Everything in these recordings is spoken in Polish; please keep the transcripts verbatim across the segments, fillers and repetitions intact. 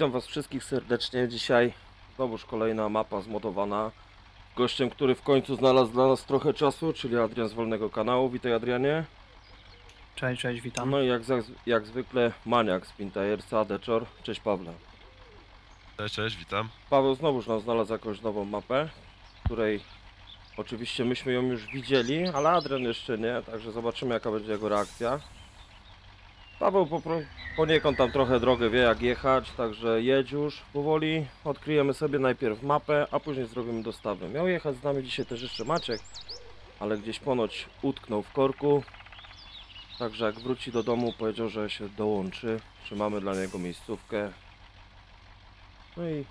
Witam was wszystkich serdecznie. Dzisiaj znowuż kolejna mapa zmodowana. Gościem, który w końcu znalazł dla nas trochę czasu, czyli Adrian z Wolnego Kanału. Witaj, Adrianie. Cześć, cześć, witam. No i jak, jak zwykle Maniak z Pintajersa, Deczor. Cześć, Pawle. Cześć, cześć, witam. Paweł znowuż nam znalazł jakąś nową mapę, której oczywiście myśmy ją już widzieli, ale Adrian jeszcze nie, także zobaczymy, jaka będzie jego reakcja. Paweł po, poniekąd tam trochę drogę wie, jak jechać, także jedź już powoli. Odkryjemy sobie najpierw mapę, a później zrobimy dostawę. Miał jechać z nami dzisiaj też jeszcze Maciek, ale gdzieś ponoć utknął w korku. Także jak wróci do domu, powiedział, że się dołączy, że mamy dla niego miejscówkę. No i...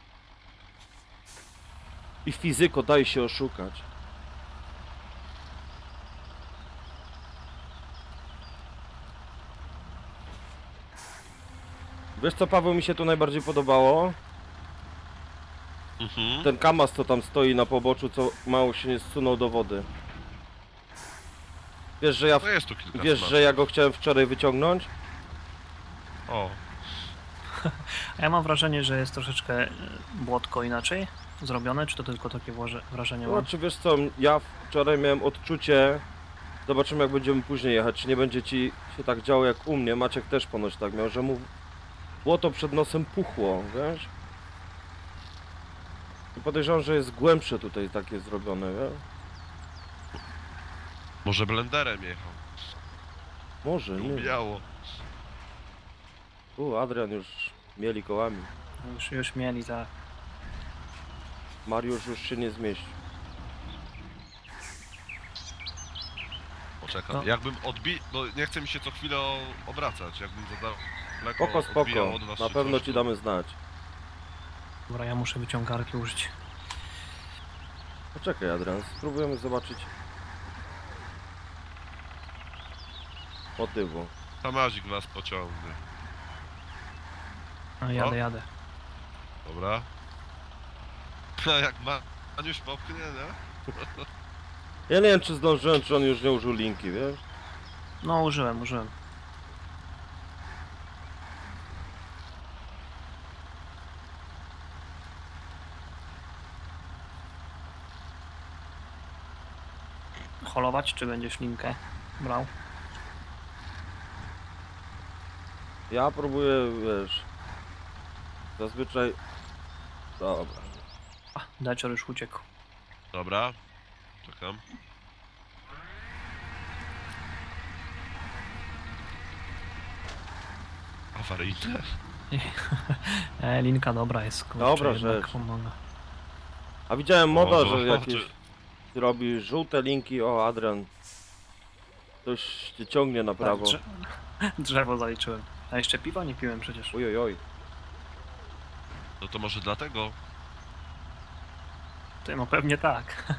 I fizyko, daj się oszukać. Wiesz co, Paweł, mi się tu najbardziej podobało? Mhm. Ten Kamaz, co tam stoi na poboczu, co mało się nie zsunął do wody. Wiesz, że ja, w... No jest tu kilka Wiesz, smaków. że ja go chciałem wczoraj wyciągnąć? O, A ja mam wrażenie, że jest troszeczkę błotko inaczej zrobione, czy to tylko takie wrażenie No, mam? czy wiesz co, ja wczoraj miałem odczucie... Zobaczymy, jak będziemy później jechać, czy nie będzie ci się tak działo jak u mnie. Maciek też ponoć tak miał, że mu błoto przed nosem puchło, wiesz? I podejrzewam, że jest głębsze tutaj takie zrobione, wiesz? może blenderem jechał. Może, nie. Ubijało. U, Adrian już mieli kołami. Już, już mieli, tak. Mariusz już się nie zmieści. Poczekam. No. Jakbym odbi... bo nie chce mi się co chwilę o- obracać. Jakbym za daleko Spoko, odbijał spoko. od was Na czy pewno coś, ci to- damy znać. Dobra, ja muszę wyciągarki użyć. Poczekaj, Adrian, spróbujemy zobaczyć motywu. Kamazik was pociągnie. No, jadę, O. jadę. Dobra. A jak ma... Aniuś popchnie, nie? Ja nie wiem, czy zdążyłem, czy on już nie użył linki, wiesz? No, użyłem, użyłem. Holować, czy będziesz linkę brał? Ja próbuję, wiesz... Zazwyczaj... Dobra. A, Deczor już uciekł. Dobra. Czekam. Awaryjne. E, linka dobra jest, kurczę, Dobra jednak rzecz. pomaga. A widziałem moda, O, że o, jakieś... czy- Robi żółte linki, o Adrian. Ktoś cię ciągnie na prawo. Tak, drze drzewo zaliczyłem. A jeszcze piwa nie piłem przecież. Oj, oj, oj. No to może dlatego. Ty, no pewnie tak.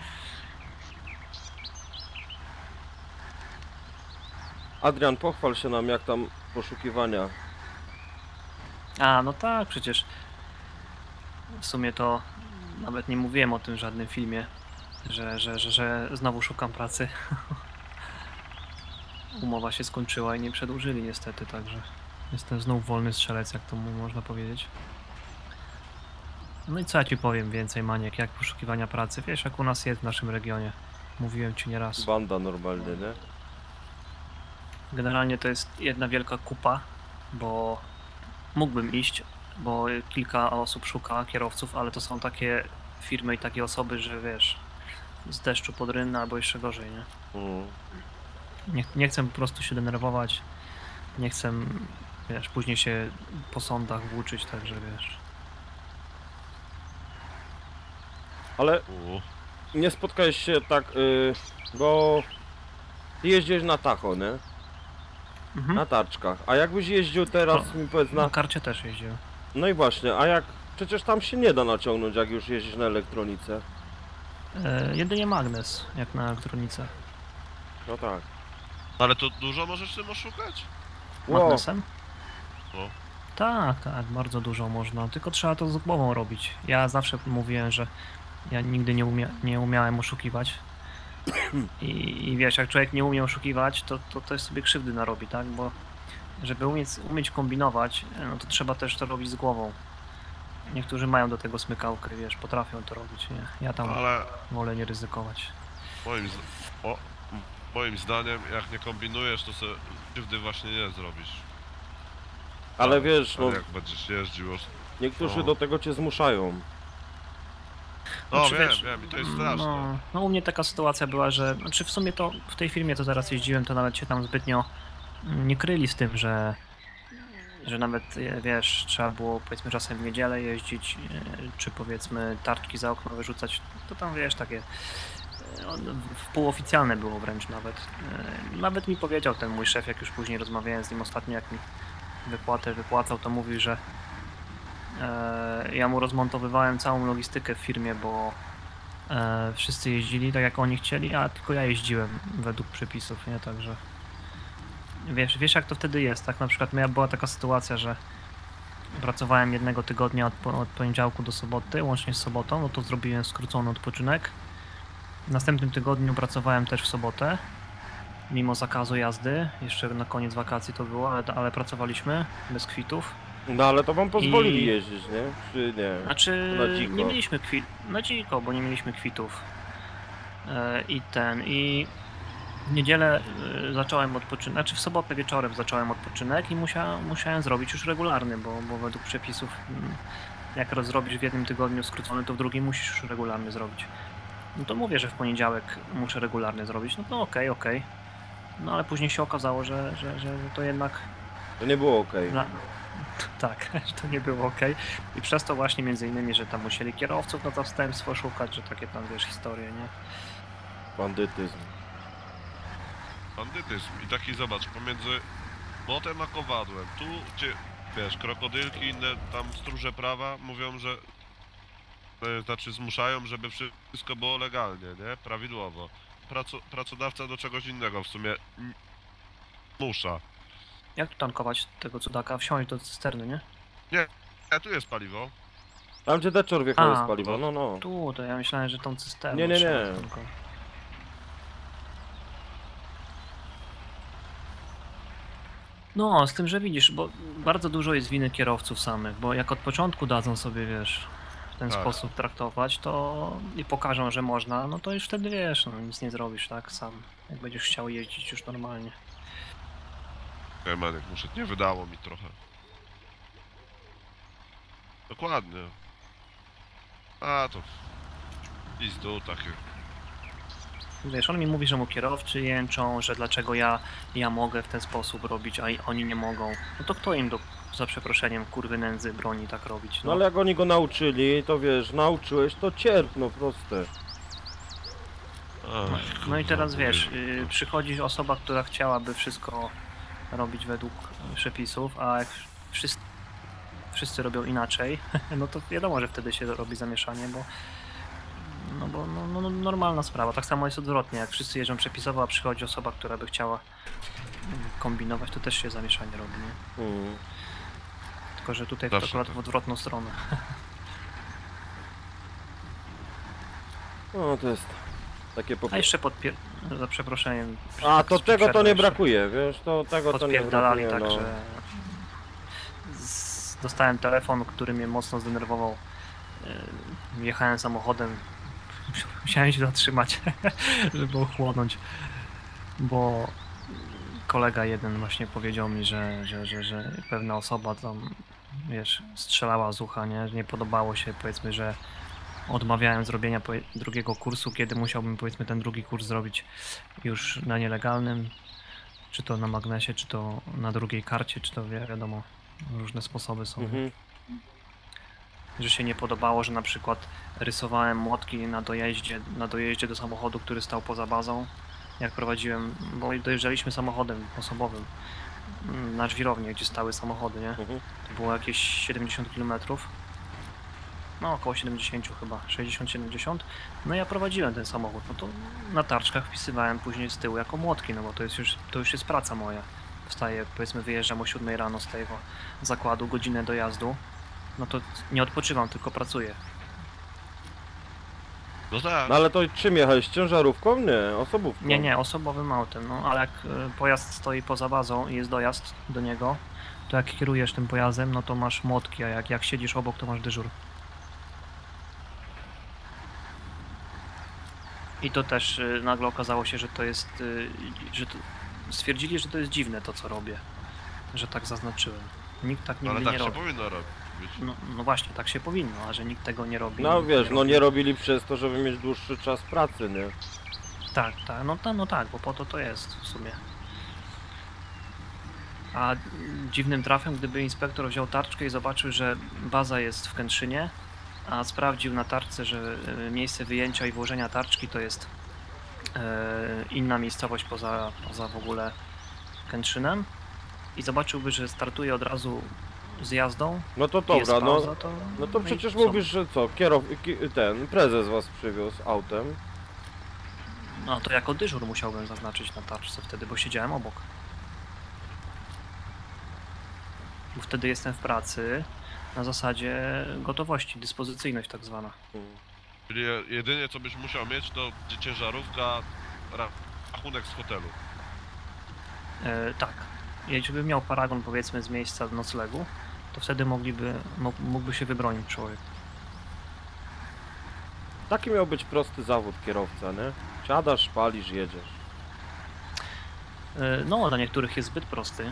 Adrian, pochwal się nam, jak tam poszukiwania. A, no tak, przecież w sumie to nawet nie mówiłem o tym w żadnym filmie, że, że, że, że znowu szukam pracy. Umowa się skończyła i nie przedłużyli niestety, także jestem znów wolny strzelec, jak to mu można powiedzieć. No i co ja ci powiem więcej, Maniek, jak poszukiwania pracy? Wiesz, jak u nas jest w naszym regionie. Mówiłem ci nieraz. Banda normalnie, nie? Generalnie to jest jedna wielka kupa, bo mógłbym iść, bo kilka osób szuka kierowców, ale to są takie firmy i takie osoby, że wiesz, z deszczu pod rynna albo jeszcze gorzej, nie? Mm. Nie, nie chcę po prostu się denerwować, nie chcę, wiesz, później się po sądach włóczyć, także wiesz. Ale U. nie spotkałeś się tak, yy, bo ty jeździłeś na Tacho, nie? Mhm. Na taczkach. A jakbyś jeździł teraz, O, mi powiedz Na na... karcie też jeździłem. No i właśnie, a jak... Przecież tam się nie da naciągnąć, jak już jeździsz na elektronice. E, jedynie magnes, jak na elektronice. No tak. Ale to dużo możesz tym oszukać? Ło, Magnesem? No. Tak, tak, bardzo dużo można, tylko trzeba to z głową robić. Ja zawsze mówiłem, że ja nigdy nie, umia nie umiałem oszukiwać. I, I wiesz, jak człowiek nie umie oszukiwać, to, to też sobie krzywdy narobi, tak? Bo żeby umieć, umieć kombinować, no to trzeba też to robić z głową. Niektórzy mają do tego smykałkę, wiesz, potrafią to robić, nie? Ja tam Ale wolę nie ryzykować. moim, z... o, m- moim zdaniem, jak nie kombinujesz, to sobie krzywdy właśnie nie zrobisz. Ale wiesz, no Ale jak będziesz jeździł... os- niektórzy no. do tego cię zmuszają. No Znaczy, wiem, wiesz, wiem, i to jest straszne. No, no u mnie taka sytuacja była, że znaczy w sumie to w tej firmie, co teraz jeździłem, to nawet się tam zbytnio nie kryli z tym, że że nawet e, wiesz, trzeba było powiedzmy czasem w niedzielę jeździć, e, czy powiedzmy tarczki za okno wyrzucać, to tam wiesz, takie e, on- w- półoficjalne było wręcz nawet. E, Nawet mi powiedział ten mój szef, jak już później rozmawiałem z nim ostatnio, jak mi wypłatę wypłacał, to mówił, że e, ja mu rozmontowywałem całą logistykę w firmie, bo e, wszyscy jeździli tak jak oni chcieli, a tylko ja jeździłem według przepisów, nie? Także wiesz, wiesz jak to wtedy jest, tak? Na przykład miała była taka sytuacja, że pracowałem jednego tygodnia od, po- od poniedziałku do soboty, łącznie z sobotą, no to zrobiłem skrócony odpoczynek. W następnym tygodniu pracowałem też w sobotę, mimo zakazu jazdy, jeszcze na koniec wakacji to było, ale, ale pracowaliśmy bez kwitów. No ale to wam pozwolili I- jeździć, nie? Czy nie? Znaczy, Na dziko. nie mieliśmy kwit, na dziko, bo nie mieliśmy kwitów. E, I ten, i w niedzielę e, zacząłem odpoczynek, znaczy w sobotę wieczorem zacząłem odpoczynek i musia, musiałem zrobić już regularny, bo, bo według przepisów mm, jak rozrobisz w jednym tygodniu skrócony, to w drugim musisz już regularny zrobić. No to mówię, że w poniedziałek muszę regularny zrobić, no to okej, okej. No ale później się okazało, że, że, że to jednak To nie było okej. na... Tak, że to nie było ok. I przez to właśnie między innymi, że tam musieli kierowców na zastępstwo szukać, że takie tam wiesz historie, nie? Bandytyzm. Bandytyzm. I taki zobacz, pomiędzy botem a kowadłem. Tu cię, wiesz, krokodylki, inne tam stróże prawa mówią, że e, znaczy zmuszają, żeby wszystko było legalnie, nie? Prawidłowo. Praco, pracodawca do czegoś innego w sumie m- musza. Jak tu tankować tego cudaka? Wsiąść do cysterny, nie? A tu jest paliwo. Tam gdzie deczor wjechał A, z paliwa, no no. Tu, to ja myślałem, że tą cysterną Nie, nie, trzeba nie. tankować. No, z tym, że widzisz, bo bardzo dużo jest winy kierowców samych, bo jak od początku dadzą sobie, wiesz, w ten Tak. sposób traktować, to i pokażą, że można, no to już wtedy wiesz, no nic nie zrobisz, tak, sam, jak będziesz chciał jeździć już normalnie. Ej, Maniek, muszę, nie wydało mi trochę. Dokładnie. A to... Pizdu takie. Wiesz, on mi mówi, że mu kierowcy jęczą, że dlaczego ja, ja mogę w ten sposób robić, a i oni nie mogą. No to kto im do, za przeproszeniem, kurwy nędzy broni tak robić? No ale jak oni go nauczyli, to wiesz, nauczyłeś, to cierp, no proste. Ach, No i teraz kurwa, wiesz, mówię, yy, no. przychodzi osoba, która chciałaby wszystko robić według przepisów, a jak wszyscy, wszyscy robią inaczej, no to wiadomo, że wtedy się robi zamieszanie, bo no bo no, no, no, normalna sprawa. Tak samo jest odwrotnie, jak wszyscy jeżdżą przepisowo, a przychodzi osoba, która by chciała mm, kombinować, to też się zamieszanie robi, nie? Mm. Tylko, że tutaj Zawsze akurat tak. w odwrotną stronę. No to jest takie po A jeszcze podpier... za przeproszeniem. A tak to z tego to przerwy nie jeszcze brakuje, wiesz, to tego to nie Podpierdalali brakuje, tak, no. że z... dostałem telefon, który mnie mocno zdenerwował. Yy, Jechałem samochodem, musiałem się zatrzymać, żeby ochłonąć, bo kolega jeden właśnie powiedział mi, że, że, że, że pewna osoba tam, wiesz, strzelała z ucha, nie? Że nie podobało się, powiedzmy, że odmawiałem zrobienia powie- drugiego kursu, kiedy musiałbym, powiedzmy, ten drugi kurs zrobić już na nielegalnym, czy to na magnesie, czy to na drugiej karcie, czy to wi- wiadomo, różne sposoby są. Mhm. Że się nie podobało, że na przykład rysowałem młotki na dojeździe, na dojeździe do samochodu, który stał poza bazą, jak prowadziłem, bo dojeżdżaliśmy samochodem osobowym mm, na żwirownię, gdzie stały samochody, nie? Mhm. To było jakieś siedemdziesiąt kilometrów, no około siedemdziesiąt chyba, sześćdziesiąt siedemdziesiąt. No ja prowadziłem ten samochód, no to na tarczkach wpisywałem później z tyłu jako młotki, no bo to jest już, to już jest praca moja. Wstaję, powiedzmy wyjeżdżam o siódmej rano z tego zakładu, godzinę dojazdu, no to nie odpoczywam, tylko pracuję. No tak. No ale to czym jechałeś? Ciężarówką? Nie, osobówką. Nie, nie, osobowym autem, no ale jak y, pojazd stoi poza bazą i jest dojazd do niego, to jak kierujesz tym pojazdem, no to masz młotki, a jak, jak siedzisz obok, to masz dyżur. I to też y, nagle okazało się, że to jest, y, że to, stwierdzili, że to jest dziwne to, co robię, że tak zaznaczyłem. Nikt tak No, nigdy ale tak nie się robi. powinno robić. No, no właśnie, tak się powinno, a że nikt tego nie robi. No nikt wiesz, no robi. nie robili przez to, żeby mieć dłuższy czas pracy, nie? Tak, tak, no, ta, no tak, bo po to to jest w sumie. A dziwnym trafem, gdyby inspektor wziął tarczkę i zobaczył, że baza jest w Kętrzynie, a sprawdził na tarczce, że e, miejsce wyjęcia i włożenia tarczki to jest e, inna miejscowość poza, poza w ogóle Kętrzynem i zobaczyłby, że startuje od razu z jazdą, No to i jest dobra, no, pauza, to... no to i przecież co? mówisz, że co, kierow... ki- ten prezes was przywiózł autem. No to jako dyżur musiałbym zaznaczyć na tarczce wtedy, bo siedziałem obok. Bo wtedy jestem w pracy na zasadzie gotowości, dyspozycyjność tak zwana. Hmm. Czyli jedynie co byś musiał mieć, to ciężarówka, ra- rachunek z hotelu. E, tak. Jeśli bym miał paragon powiedzmy z miejsca noclegu, to wtedy mogliby, mógł- mógłby się wybronić człowiek. Taki miał być prosty zawód kierowca, nie? Siadasz, palisz, jedziesz. E, no, dla niektórych jest zbyt prosty.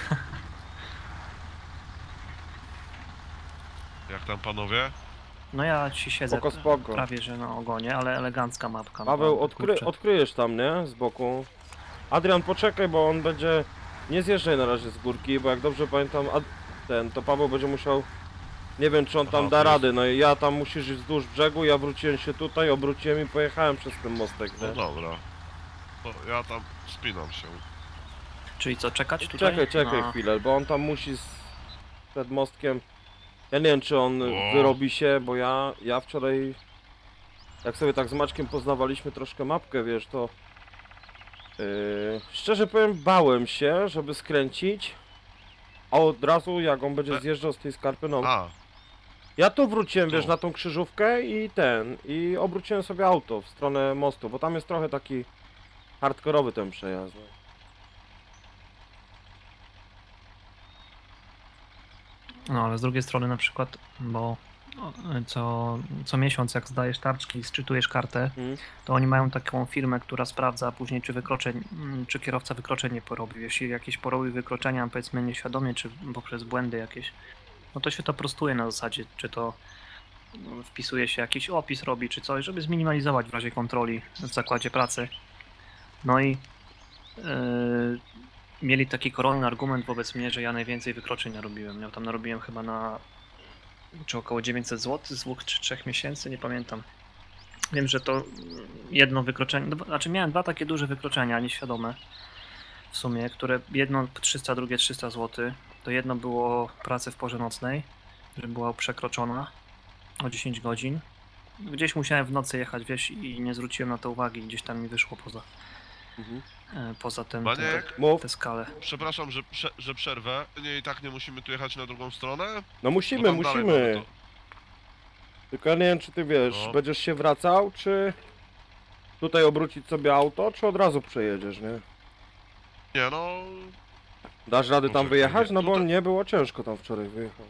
Jak tam panowie? No ja ci siedzę Spoko, spoko. prawie że na ogonie, ale elegancka mapka. Paweł, naprawdę, odkry kurczę. odkryjesz tam, nie? Z boku. Adrian, poczekaj, bo on będzie... Nie zjeżdżaj na razie z górki, bo jak dobrze pamiętam, Ad... ten, to Paweł będzie musiał... Nie wiem, czy on tam Aha, da to jest- radę, no i ja tam musisz iść wzdłuż brzegu, ja wróciłem się tutaj, obróciłem i pojechałem przez ten mostek, No nie? dobra. To ja tam spinam się. Czyli co, czekać tutaj? Czekaj, czekaj Na- chwilę, bo on tam musi z... przed mostkiem... Ja nie wiem, czy on O. wyrobi się, bo ja, ja wczoraj... Jak sobie tak z Maćkiem poznawaliśmy troszkę mapkę, wiesz, to... Yy, szczerze powiem, bałem się, żeby skręcić, a od razu jak on będzie E. zjeżdżał z tej skarpy, no... A, Ja tu wróciłem, wiesz, Tu. na tą krzyżówkę i ten, i obróciłem sobie auto w stronę mostu, bo tam jest trochę taki hardkorowy ten przejazd. No. No ale z drugiej strony na przykład, bo o, co, co miesiąc jak zdajesz tarczki i sczytujesz kartę, Mhm. to oni mają taką firmę, która sprawdza później czy wykroczeń, mm, czy kierowca wykroczeń nie porobił. Jeśli jakieś porobił wykroczenia, powiedzmy nieświadomie, czy poprzez błędy jakieś, no to się to prostuje na zasadzie, czy to no, wpisuje się jakiś opis, robi, czy coś, żeby zminimalizować w razie kontroli w zakładzie pracy. No i yy, mieli taki koronny argument wobec mnie, że ja najwięcej wykroczeń narobiłem. Ja tam narobiłem chyba na czy około dziewięćset złotych z dwóch czy trzech miesięcy, nie pamiętam. Wiem, że to jedno wykroczenie, no, znaczy miałem dwa takie duże wykroczenia, nieświadome w sumie, które jedno trzysta, drugie trzysta złotych. To jedno było pracy w porze nocnej, że była przekroczona o dziesięć godzin. Gdzieś musiałem w nocy jechać, wiesz, i nie zwróciłem na to uwagi, gdzieś tam mi wyszło poza, Mhm. e, poza ten, Maniek? te, Mów. te skalę. przepraszam, że, prze, że przerwę. Nie, i tak nie musimy tu jechać na drugą stronę? No Bo musimy, tam dalej mamy musimy. to- Tylko ja nie wiem, czy ty wiesz, No. będziesz się wracał, czy tutaj obrócić sobie auto, czy od razu przejedziesz, nie? Nie no... Dasz radę tam Może wyjechać? nie. No bo Tutaj- nie było ciężko tam wczoraj wyjechać.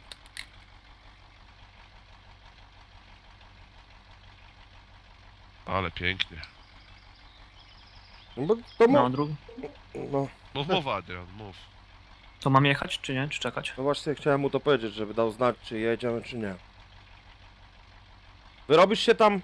Ale pięknie. No bo to No, mo... drugi. no, Mów, mów Adrian, mów. To mam jechać, czy nie? Czy czekać? no właśnie chciałem mu to powiedzieć, żeby dał znać, czy jedziemy, czy nie. Wyrobisz się tam?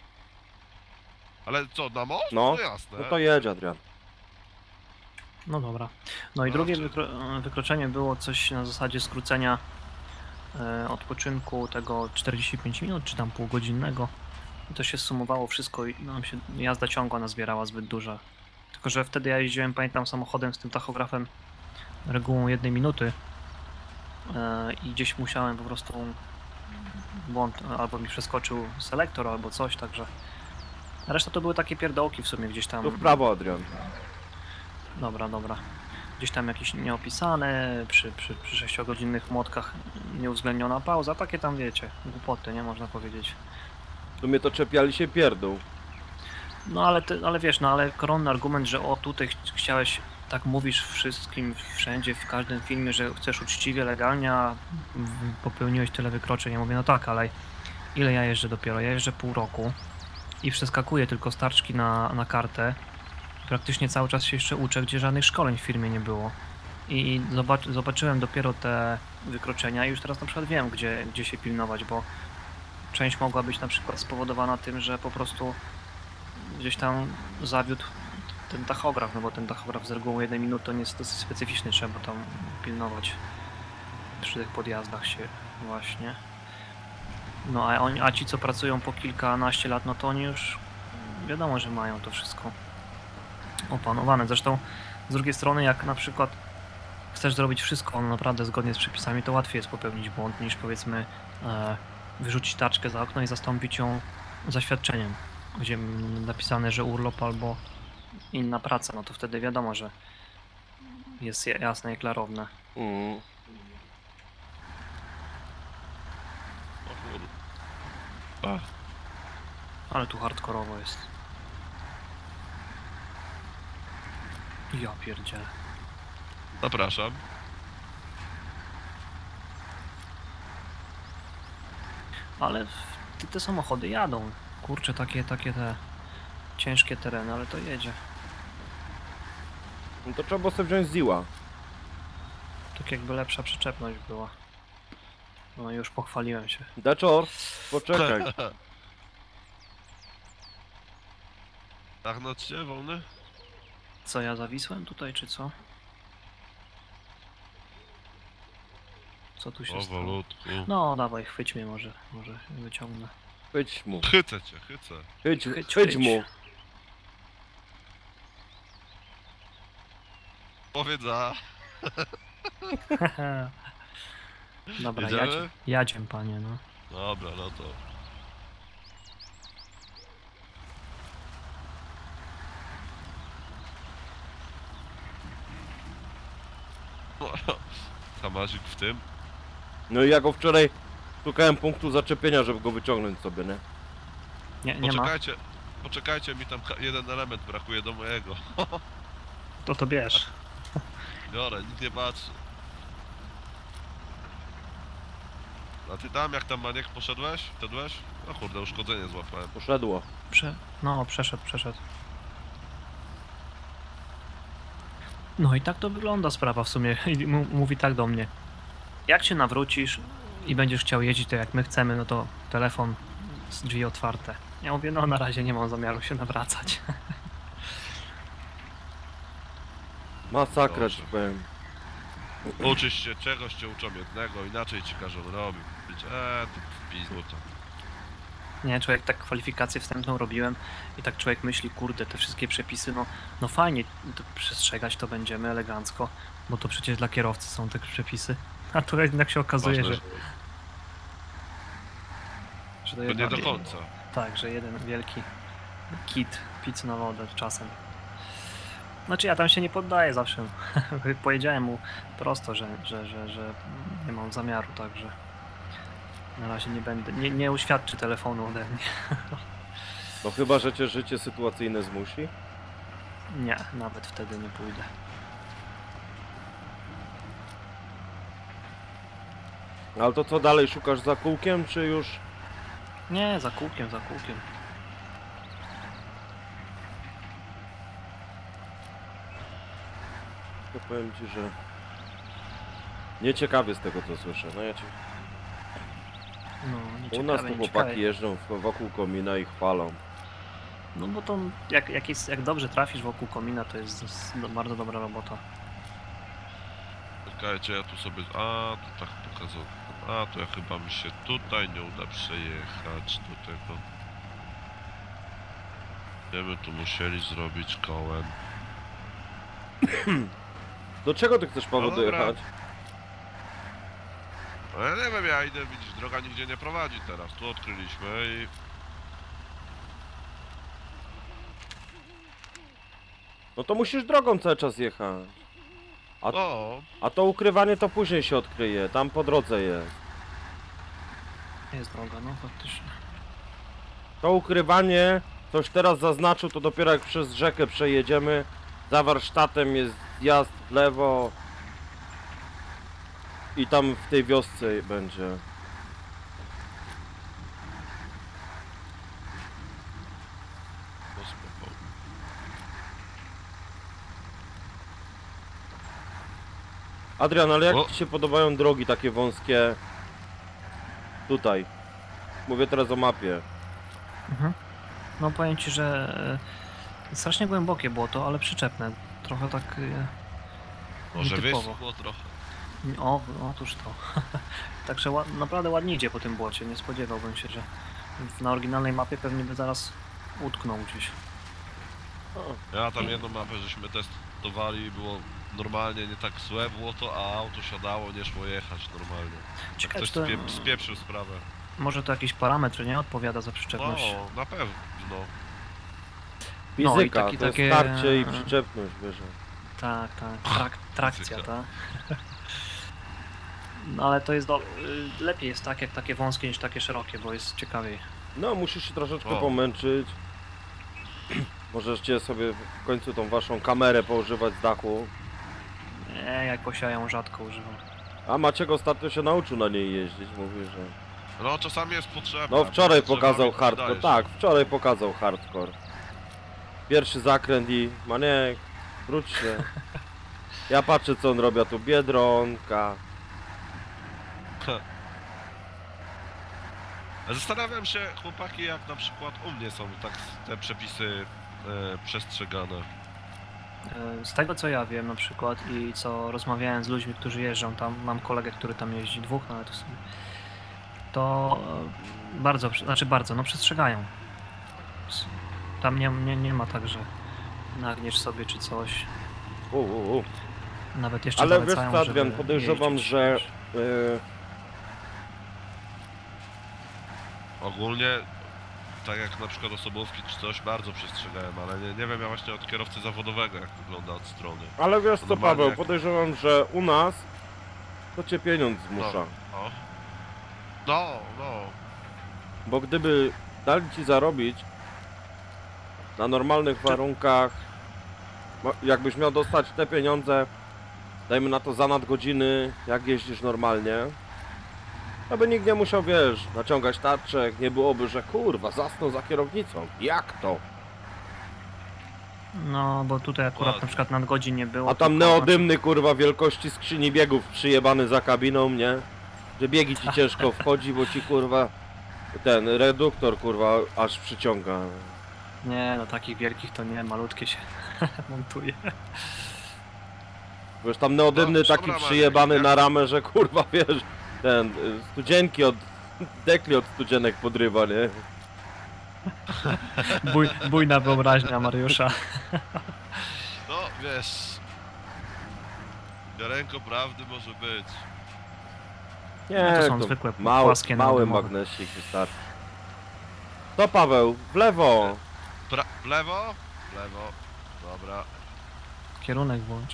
Ale co, na most? No. No jasne. No to jedź, Adrian. No dobra. No i No, drugie czy- wykro wykroczenie było coś na zasadzie skrócenia e, odpoczynku tego czterdzieści pięć minut, czy tam półgodzinnego. I to się sumowało wszystko i nam się jazda ciągła nazbierała zbyt duża. Tylko że wtedy ja jeździłem, pamiętam, samochodem z tym tachografem regułą jednej minuty e, i gdzieś musiałem po prostu błąd, albo mi przeskoczył selektor, albo coś, także reszta to były takie pierdołki w sumie gdzieś tam. Tu w prawo, Adrian. Dobra, dobra. Gdzieś tam jakieś nieopisane, przy, przy, przy sześciogodzinnych młotkach nieuwzględniona pauza, takie tam wiecie, głupoty, nie można powiedzieć. W sumie to czepiali się pierdół. No ale, ty, ale wiesz, no ale koronny argument, że o tutaj ch- chciałeś, tak mówisz wszystkim, wszędzie, w każdym filmie, że chcesz uczciwie, legalnie, a w- popełniłeś tyle wykroczeń. Ja mówię, no tak, ale ile ja jeżdżę dopiero? Ja jeżdżę pół roku i przeskakuję tylko starczki na, na kartę. Praktycznie cały czas się jeszcze uczę, gdzie żadnych szkoleń w firmie nie było. I zobacz, zobaczyłem dopiero te wykroczenia i już teraz na przykład wiem, gdzie, gdzie się pilnować, bo część mogła być na przykład spowodowana tym, że po prostu gdzieś tam zawiódł ten tachograf, no bo ten tachograf z regułą jednej minuty to nie jest dosyć specyficzny, trzeba tam pilnować przy tych podjazdach się właśnie. No a, oni, a ci co pracują po kilkanaście lat, no to oni już wiadomo, że mają to wszystko opanowane. Zresztą z drugiej strony jak na przykład chcesz zrobić wszystko no naprawdę zgodnie z przepisami, to łatwiej jest popełnić błąd niż powiedzmy e, wyrzucić taczkę za okno i zastąpić ją zaświadczeniem, gdzie m, napisane, że urlop albo inna praca, no to wtedy wiadomo, że jest ja- jasne i klarowne. Mm. O kur... A, Ale tu hardkorowo jest. Ja pierdzielę. zapraszam. Ale w- te, te samochody jadą. Kurczę, takie, takie te ciężkie tereny, ale to jedzie. No to trzeba było sobie wziąć Ziła. Tak jakby lepsza przyczepność była. No już pochwaliłem się. Deczor, poczekaj. Machnąć się, wolny? Co, ja zawisłem tutaj, czy co? Co tu się stało? Powolutku. No dawaj, chwyć mnie może, może wyciągnę. Chyć mu. Chycę cię, chycę. Chyć, Chyć, chyć chyć. mu. Powiedz a. Dobra, Jedziemy? jadziem, jadziem panie, no. Dobra, no to. Kamazik w tym. No i ja go wczoraj szukałem punktu zaczepienia, żeby go wyciągnąć sobie, nie? Nie, nie ma. Poczekajcie, poczekajcie, mi tam ka- jeden element brakuje do mojego. To to bierz. Biorę, nikt nie patrzy. A ty tam, jak tam Maniek poszedłeś? Wszedłeś? No kurde, uszkodzenie złapałem. Poszedło. Prze... No, przeszedł, przeszedł. No i tak to wygląda sprawa w sumie. I m- mówi tak do mnie. Jak się nawrócisz i będziesz chciał jeździć to jak my chcemy, no to telefon z drzwi otwarte. Ja mówię, no na razie nie mam zamiaru się nawracać. Masakra Dobrze. ci powiem. Uczysz się czegoś, cię uczą jednego, inaczej ci każą robić. Eee, ty w pizdu to. Nie, człowiek tak kwalifikację wstępną robiłem i tak człowiek myśli, kurde, te wszystkie przepisy, no, no fajnie, to przestrzegać to będziemy elegancko, bo to przecież dla kierowcy są te przepisy. A tu jednak się okazuje, Ważne, że, że To nie jednak- do końca. Tak, że jeden wielki kit pic na wodę czasem. Znaczy ja tam się nie poddaję zawsze. Powiedziałem mu prosto, że, że, że, że nie mam zamiaru, także na razie nie będę, nie, nie uświadczy telefonu ode mnie. No chyba, że cię życie sytuacyjne zmusi. Nie, nawet wtedy nie pójdę. Ale to co dalej, szukasz za kółkiem, czy już... Nie, za kółkiem, za kółkiem. To powiem ci, że... Nieciekawie z tego co słyszę. No ja ci... No, nie U nas ciekawe, tu nie chłopaki ciekawe. jeżdżą w- wokół komina i chwalą. No bo to jak, jak, jest, jak dobrze trafisz wokół komina, to jest z- do- bardzo dobra robota. Czekajcie, ja tu sobie... A, to tak pokazał. A, to ja chyba mi się tutaj nie uda przejechać do tego. Będziemy tu musieli zrobić kołem. Do czego ty chcesz, Paweł, No dobra. dojechać? No ja nie wiem, ja idę, widzisz, droga nigdzie nie prowadzi teraz. Tu odkryliśmy i... No to musisz drogą cały czas jechać. A, O, a to ukrywanie to później się odkryje, tam po drodze jest. Jest droga, no faktycznie. To ukrywanie, coś teraz zaznaczył, to dopiero jak przez rzekę przejedziemy. Za warsztatem jest zjazd w lewo. I tam w tej wiosce będzie. No spoko. Adrian, ale jak O. ci się podobają drogi takie wąskie? Tutaj. Mówię teraz o mapie. Mhm. No powiem ci, że e, strasznie głębokie było to, ale przyczepne. Trochę tak e, Może nietypowo. wyschło trochę. O, otóż to. Także ład, naprawdę ładnie idzie po tym błocie. Nie spodziewałbym się, że w- na oryginalnej mapie pewnie by zaraz utknął gdzieś. Ja tam jedną mapę żeśmy testowali i było normalnie, nie tak złe było to, a auto siadało, nie szło jechać normalnie. Ciekawe, Ktoś czy to, spie spieprzył sprawę. może to jakiś parametr nie odpowiada za przyczepność. No, na pewno. No i Fizyka, taki- to jest takie- starcie i przyczepność, wiesz. Tak, tak. Trak, trakcja, Fizyka. tak. No ale to jest do... y, lepiej jest tak jak takie wąskie niż takie szerokie, bo jest ciekawiej. No, musisz się troszeczkę O. pomęczyć. Możecie sobie w końcu tą waszą kamerę poużywać z dachu. Nie, jakoś ja ją rzadko używam. A Maciek ostatnio się nauczył na niej jeździć, mówi, że... No czasami jest potrzebna. No wczoraj bo z drzewami pokazał to hardcore, wydajesz. tak, wczoraj pokazał hardcore. Pierwszy zakręt i... Maniek, wróć się. Ja patrzę co on robi, a tu Biedronka. Zastanawiam się, chłopaki, jak na przykład u mnie są tak te przepisy e, przestrzegane. E, Z tego co ja wiem na przykład i co rozmawiałem z ludźmi, którzy jeżdżą tam, mam kolegę, który tam jeździ, dwóch nawet w sumie, to e, bardzo, prze- znaczy bardzo, no przestrzegają. S- Tam nie, nie, nie ma tak, że nagniesz sobie czy coś, U, u, u. nawet jeszcze Ale wiesz zalecają, co, Adrian, żeby podejrzewam, jeździć, że... wiesz. Yy, Ogólnie, tak jak na przykład osobówki czy coś, bardzo przestrzegałem, ale nie, nie wiem ja właśnie od kierowcy zawodowego, jak wygląda od strony. ale wiesz co, Normalnie Paweł, jak- podejrzewam, że u nas to cię pieniądz zmusza. No, no, no. Bo gdyby dali ci zarobić na normalnych warunkach, mo- jakbyś miał dostać te pieniądze, dajmy na to za nadgodziny, jak jeździsz normalnie, to by nikt nie musiał, wiesz, naciągać tarczek, nie byłoby, że kurwa, zasnął za kierownicą. Jak to? No, bo tutaj akurat Ładnie. na przykład nadgodzin nie było. A tam tylko- neodymny, kurwa, wielkości skrzyni biegów przyjebany za kabiną, nie? Że biegi ci ciężko wchodzi, bo ci, kurwa, ten reduktor, kurwa, aż przyciąga. Nie, no takich wielkich to nie, malutkie się montuje. Wiesz, tam neodymny No, taki dobra, Marek, przyjebany jak- na ramę, że kurwa, wiesz, ten, y, studzienki od, dekli od studzienek podrywa, nie? Bój, bujna wyobraźnia Mariusza. No, wiesz... Ziarenko prawdy może być. Nie, No to są zwykłe, mały, płaskie mały neodymowe. magnesik wystarczy. To Paweł, w lewo! Pra w lewo? W lewo. Dobra. Kierunek włącz.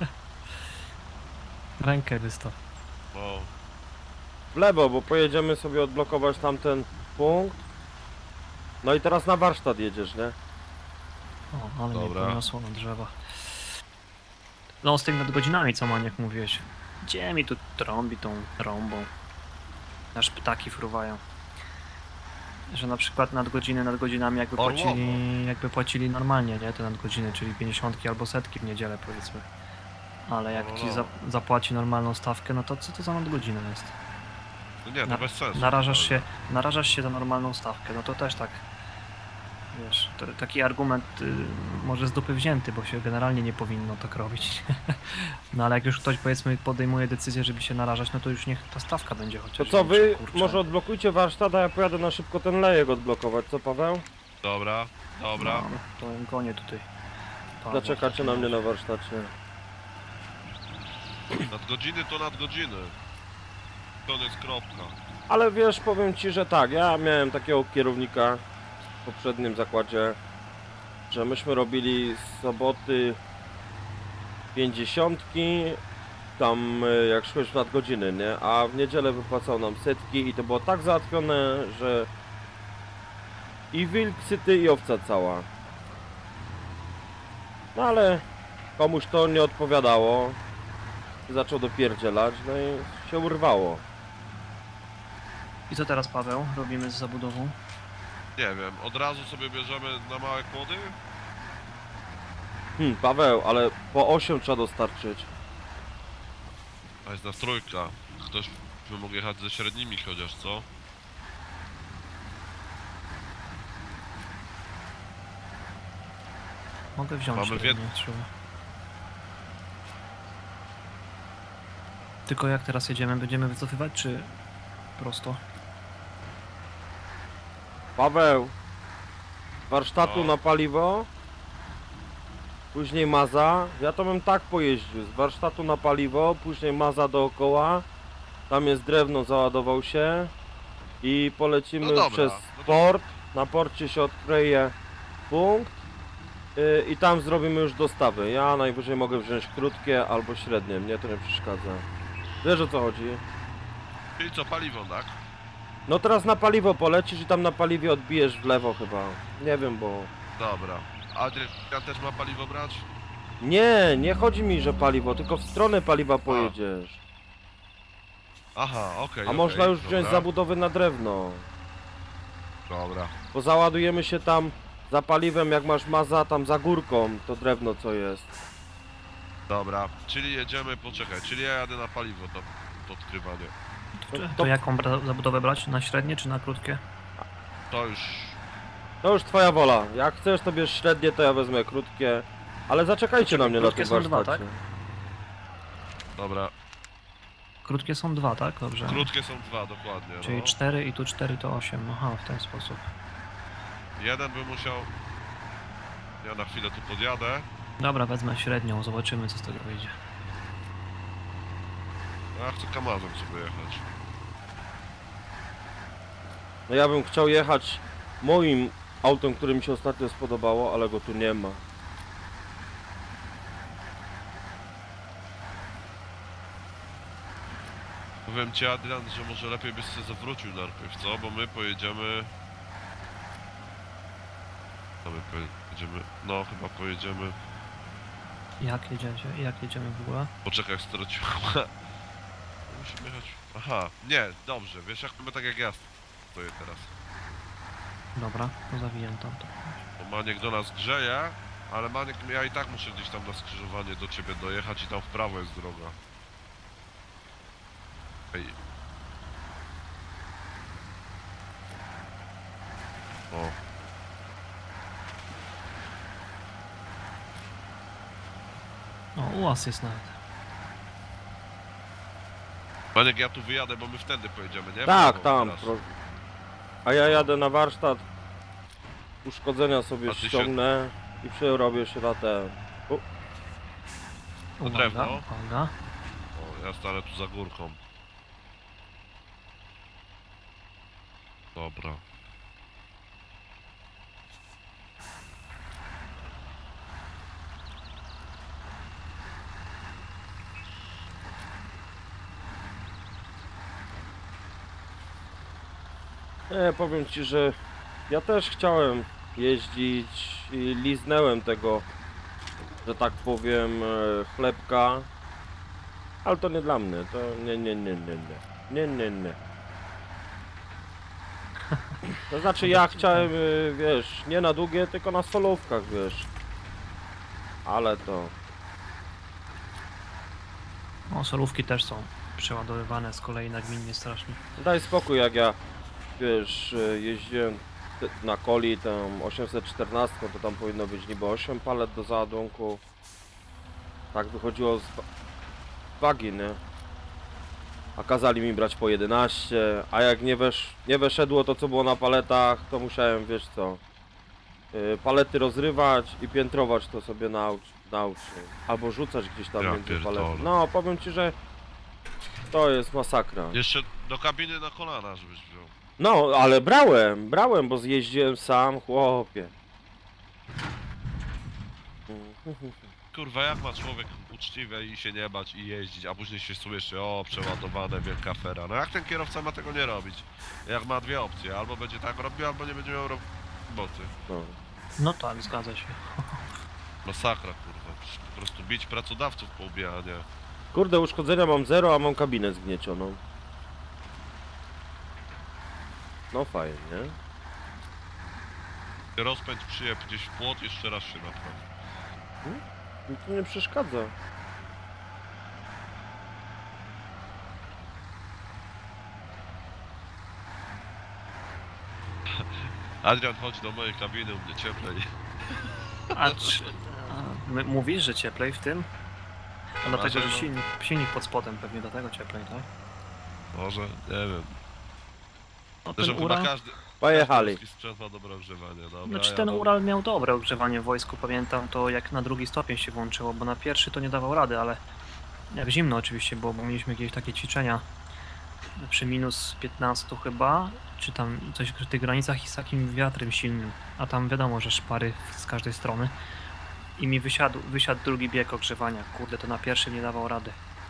Rękę wystaw. O, W lewo, bo pojedziemy sobie odblokować tamten punkt. No i teraz na warsztat jedziesz, nie? O, ale Dobra. mnie poniosło na drzewa. No z tymi nadgodzinami, co Maniek mówiłeś. Gdzie mi tu trąbi tą trąbą? Aż ptaki fruwają. Że na przykład nadgodziny nad godzinami jakby Orłowo. płacili, jakby płacili normalnie, nie? Te nadgodziny, czyli pięćdziesiątki albo setki w niedzielę powiedzmy. Ale jak No, ci no. za, zapłaci normalną stawkę, no to co to za nadgodzina jest? no nie, to Na- bez sensu. Narażasz ale- się, narażasz się za normalną stawkę, no to też tak, wiesz, to, taki argument y, może z dupy wzięty, bo się generalnie nie powinno tak robić. No ale jak już ktoś powiedzmy podejmuje decyzję, żeby się narażać, no to już niech ta stawka będzie To chociaż co, wy większa, kurczę. może odblokujcie warsztat, a ja pojadę na szybko ten lejek odblokować, co Paweł? Dobra, dobra. No, to gonię tutaj. Pawła w Zaczekacie takim na mnie razie. na warsztacie. Nadgodziny to nadgodziny. Koniec, kropka. Ale wiesz, powiem ci, że tak, ja miałem takiego kierownika w poprzednim zakładzie, że myśmy robili z soboty pięćdziesiątki, tam y, jak szłeś w nadgodziny, nie? A w niedzielę wypłacał nam setki i to było tak załatwione, że i wilk syty i owca cała. No ale komuś to nie odpowiadało. Zaczął dopierdzielać, no i się urwało. I co teraz, Paweł, robimy z zabudową? Nie wiem, od razu sobie bierzemy na małe kłody? Hmm, Paweł, ale po osiem trzeba dostarczyć. A jest nas trójka. Ktoś by mógł jechać ze średnimi chociaż, co? Mogę wziąć Mamy średnie, wied- trzeba. Tylko jak teraz jedziemy? Będziemy wycofywać, czy prosto? Paweł, z warsztatu No. na paliwo, później maza. Ja to bym tak pojeździł, z warsztatu na paliwo, później maza dookoła. Tam jest drewno, załadował się i polecimy No dobra, przez no to- port. Na porcie się odkryje punkt yy, i tam zrobimy już dostawy. Ja najwyżej mogę wziąć krótkie albo średnie, mnie to nie przeszkadza. Wiesz, o co chodzi? Czyli co, paliwo, tak? No teraz na paliwo polecisz i tam na paliwie odbijesz w lewo chyba. Nie wiem, bo... Dobra. Adrian też ma paliwo brać? Nie, nie chodzi mi, że paliwo, tylko w stronę paliwa pojedziesz. Aha, okej. A okej, można już wziąć dobra. zabudowy na drewno. Dobra. Bo załadujemy się tam za paliwem, jak masz maza, tam za górką, to drewno co jest. Dobra, czyli jedziemy, poczekaj, czyli ja jadę na paliwo, to, to odkrywanie. To, to- to jaką bra- zabudowę brać? Na średnie czy na krótkie? To już... To już twoja wola. Jak chcesz, to bierz średnie, to ja wezmę krótkie. Ale zaczekajcie na mnie na Krótkie tym są dwa, warsztacie. Dobra, Krótkie są dwa, tak? Dobrze. krótkie są dwa, dokładnie, Czyli no. cztery i tu cztery to osiem. Aha, w ten sposób. Jeden by musiał... Ja na chwilę tu podjadę. Dobra, wezmę średnią, zobaczymy co z tego wyjdzie. A ja chcę Kamazem sobie jechać. No ja bym chciał jechać moim autem, które mi się ostatnio spodobało, ale go tu nie ma. Powiem ci, Adrian, że może lepiej byś się zawrócił najpierw, co? Bo my pojedziemy... No my pojedziemy... No, chyba pojedziemy... Jak jedziecie? Jak jedziemy w ogóle? Poczekaj, straciłem... Musimy jechać... Aha, nie, dobrze, wiesz jak my tak jak ja stoję teraz. Dobra, to zawijam tamto. Bo Maniek do nas grzeje, ale Maniek, ja i tak muszę gdzieś tam na skrzyżowanie do ciebie dojechać i tam w prawo jest droga. Ej. O. O, ułaz jest nawet. Maniek, ja tu wyjadę, bo my wtedy pojedziemy, nie? W Tak, prawo tam. teraz. Pro... A ja jadę na warsztat. Uszkodzenia sobie A ty się- ściągnę i przerobię się na ten. U, Uwaga, drewno. uwaga. O, ja stanę tu za górką. Dobra. Nie, powiem ci, że ja też chciałem jeździć i liznęłem tego, że tak powiem, e, chlebka. Ale to nie dla mnie, to nie, nie, nie, nie, nie, nie, nie, nie. To znaczy ja chciałem, e, wiesz, nie na długie, tylko na solówkach, wiesz. Ale to... O, solówki też są przeładowywane z kolei nagminnie strasznie. Daj spokój, jak ja, wiesz, e, jeździłem te- na coli, tam osiemset czternaście, to tam powinno być niby osiem palet do załadunku. Tak wychodziło z wa- wagi, nie? A kazali mi brać po jedenaście, a jak nie, wesz, nie weszedło to, co było na paletach, to musiałem, wiesz co, yy, palety rozrywać i piętrować to sobie na, aut- na aucie. Albo rzucać gdzieś tam Ja między pierdolę. palety. No, powiem ci, że to jest masakra. Jeszcze do kabiny na kolana, żebyś wziął. No, ale brałem, brałem, bo zjeździłem sam, chłopie. Kurwa, jak ma człowiek uczciwe i się nie bać i jeździć, a później się słyszy, o, przeładowane, wielka afera. No jak ten kierowca ma tego nie robić? Jak ma dwie opcje, albo będzie tak robił, albo nie będzie miał ro roboty. No. No tak, zgadza się. Masakra, kurwa. Przecież po prostu bić pracodawców po łbie, a nie. Kurde, uszkodzenia mam zero, a mam kabinę zgniecioną. No fajnie. Rozpędź przyjeb gdzieś w płot, jeszcze raz się napraw. Mi to nie przeszkadza. Adrian, chodź do mojej kabiny, u mnie cieplej. A czy... A, my- mówisz, że cieplej w tym? A dlatego, Może, że no. silnik, silnik pod spodem pewnie dlatego cieplej, tak? Może, nie wiem. No Zresztą ten chyba Ural... każdy, Pojechali. każdy polski sprzęt ma dobre ogrzewanie, dobra. Znaczy ja ten dam- Ural miał dobre ogrzewanie w wojsku, pamiętam to jak na drugi stopień się włączyło, bo na pierwszy to nie dawał rady, ale jak zimno oczywiście było, bo mieliśmy jakieś takie ćwiczenia przy minus piętnaście chyba, czy tam coś w tych granicach i z takim wiatrem silnym, a tam wiadomo, że szpary z każdej strony i mi wysiadł, wysiadł drugi bieg ogrzewania, kurde to na pierwszym nie dawał rady.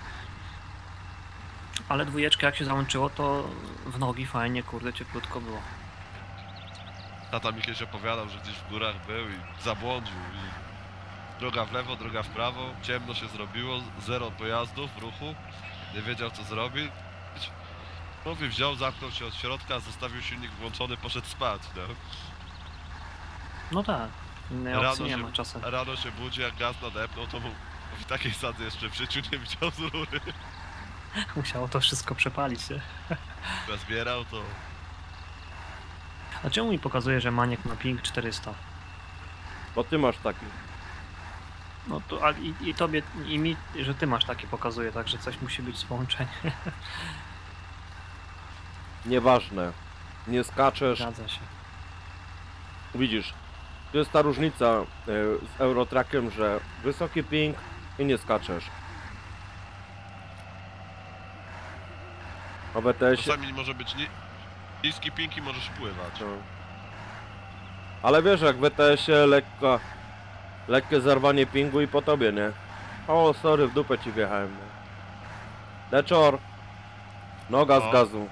Ale dwójeczkę jak się załączyło to w nogi fajnie, kurde cieplutko było. Tata mi kiedyś opowiadał, że gdzieś w górach był i zabłądził i droga w lewo, droga w prawo, ciemno się zrobiło, zero pojazdów w ruchu, nie wiedział co zrobić. Mówi, wziął, zamknął się od środka, zostawił silnik włączony, poszedł spać, no. No tak, innej Rano opcji nie się- ma czasem. Rano się budzi, jak gaz nadepnął, to mu w takiej sadze jeszcze w życiu nie widział z rury. Musiało to wszystko przepalić, nie? Jak zbierał, to... A czemu mi pokazuje, że Maniek ma ping czterysta? Bo ty masz taki. No to a i, i tobie, i mi, że ty masz takie pokazuje, także coś musi być z połączenia. Nieważne. Nie skaczesz. Zgadza się. Widzisz, to jest ta różnica e, z Eurotrackiem, że wysoki ping i nie skaczesz. A B T S... Czasami może być ni niski ping i możesz pływać. No. Ale wiesz, jak w W T S-ie lekko, lekkie zerwanie pingu i po tobie, nie? O, sorry, w dupę ci wjechałem. Nie? Deczor! Noga No. z gazu.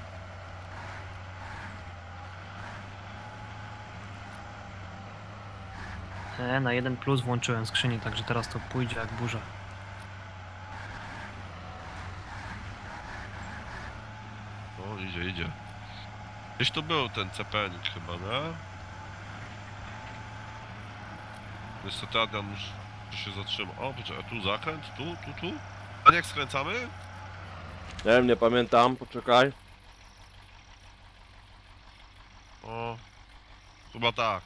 E, na jeden plus włączyłem skrzynię, także teraz to pójdzie jak burza. O, idzie, idzie. Gdzieś tu był ten cepenik chyba, nie? Niestety Adrian musi się zatrzymał. O, poczekaj, a tu zakręt? Tu, tu, tu? A jak skręcamy? Nie wiem, nie pamiętam, poczekaj. O, chyba tak.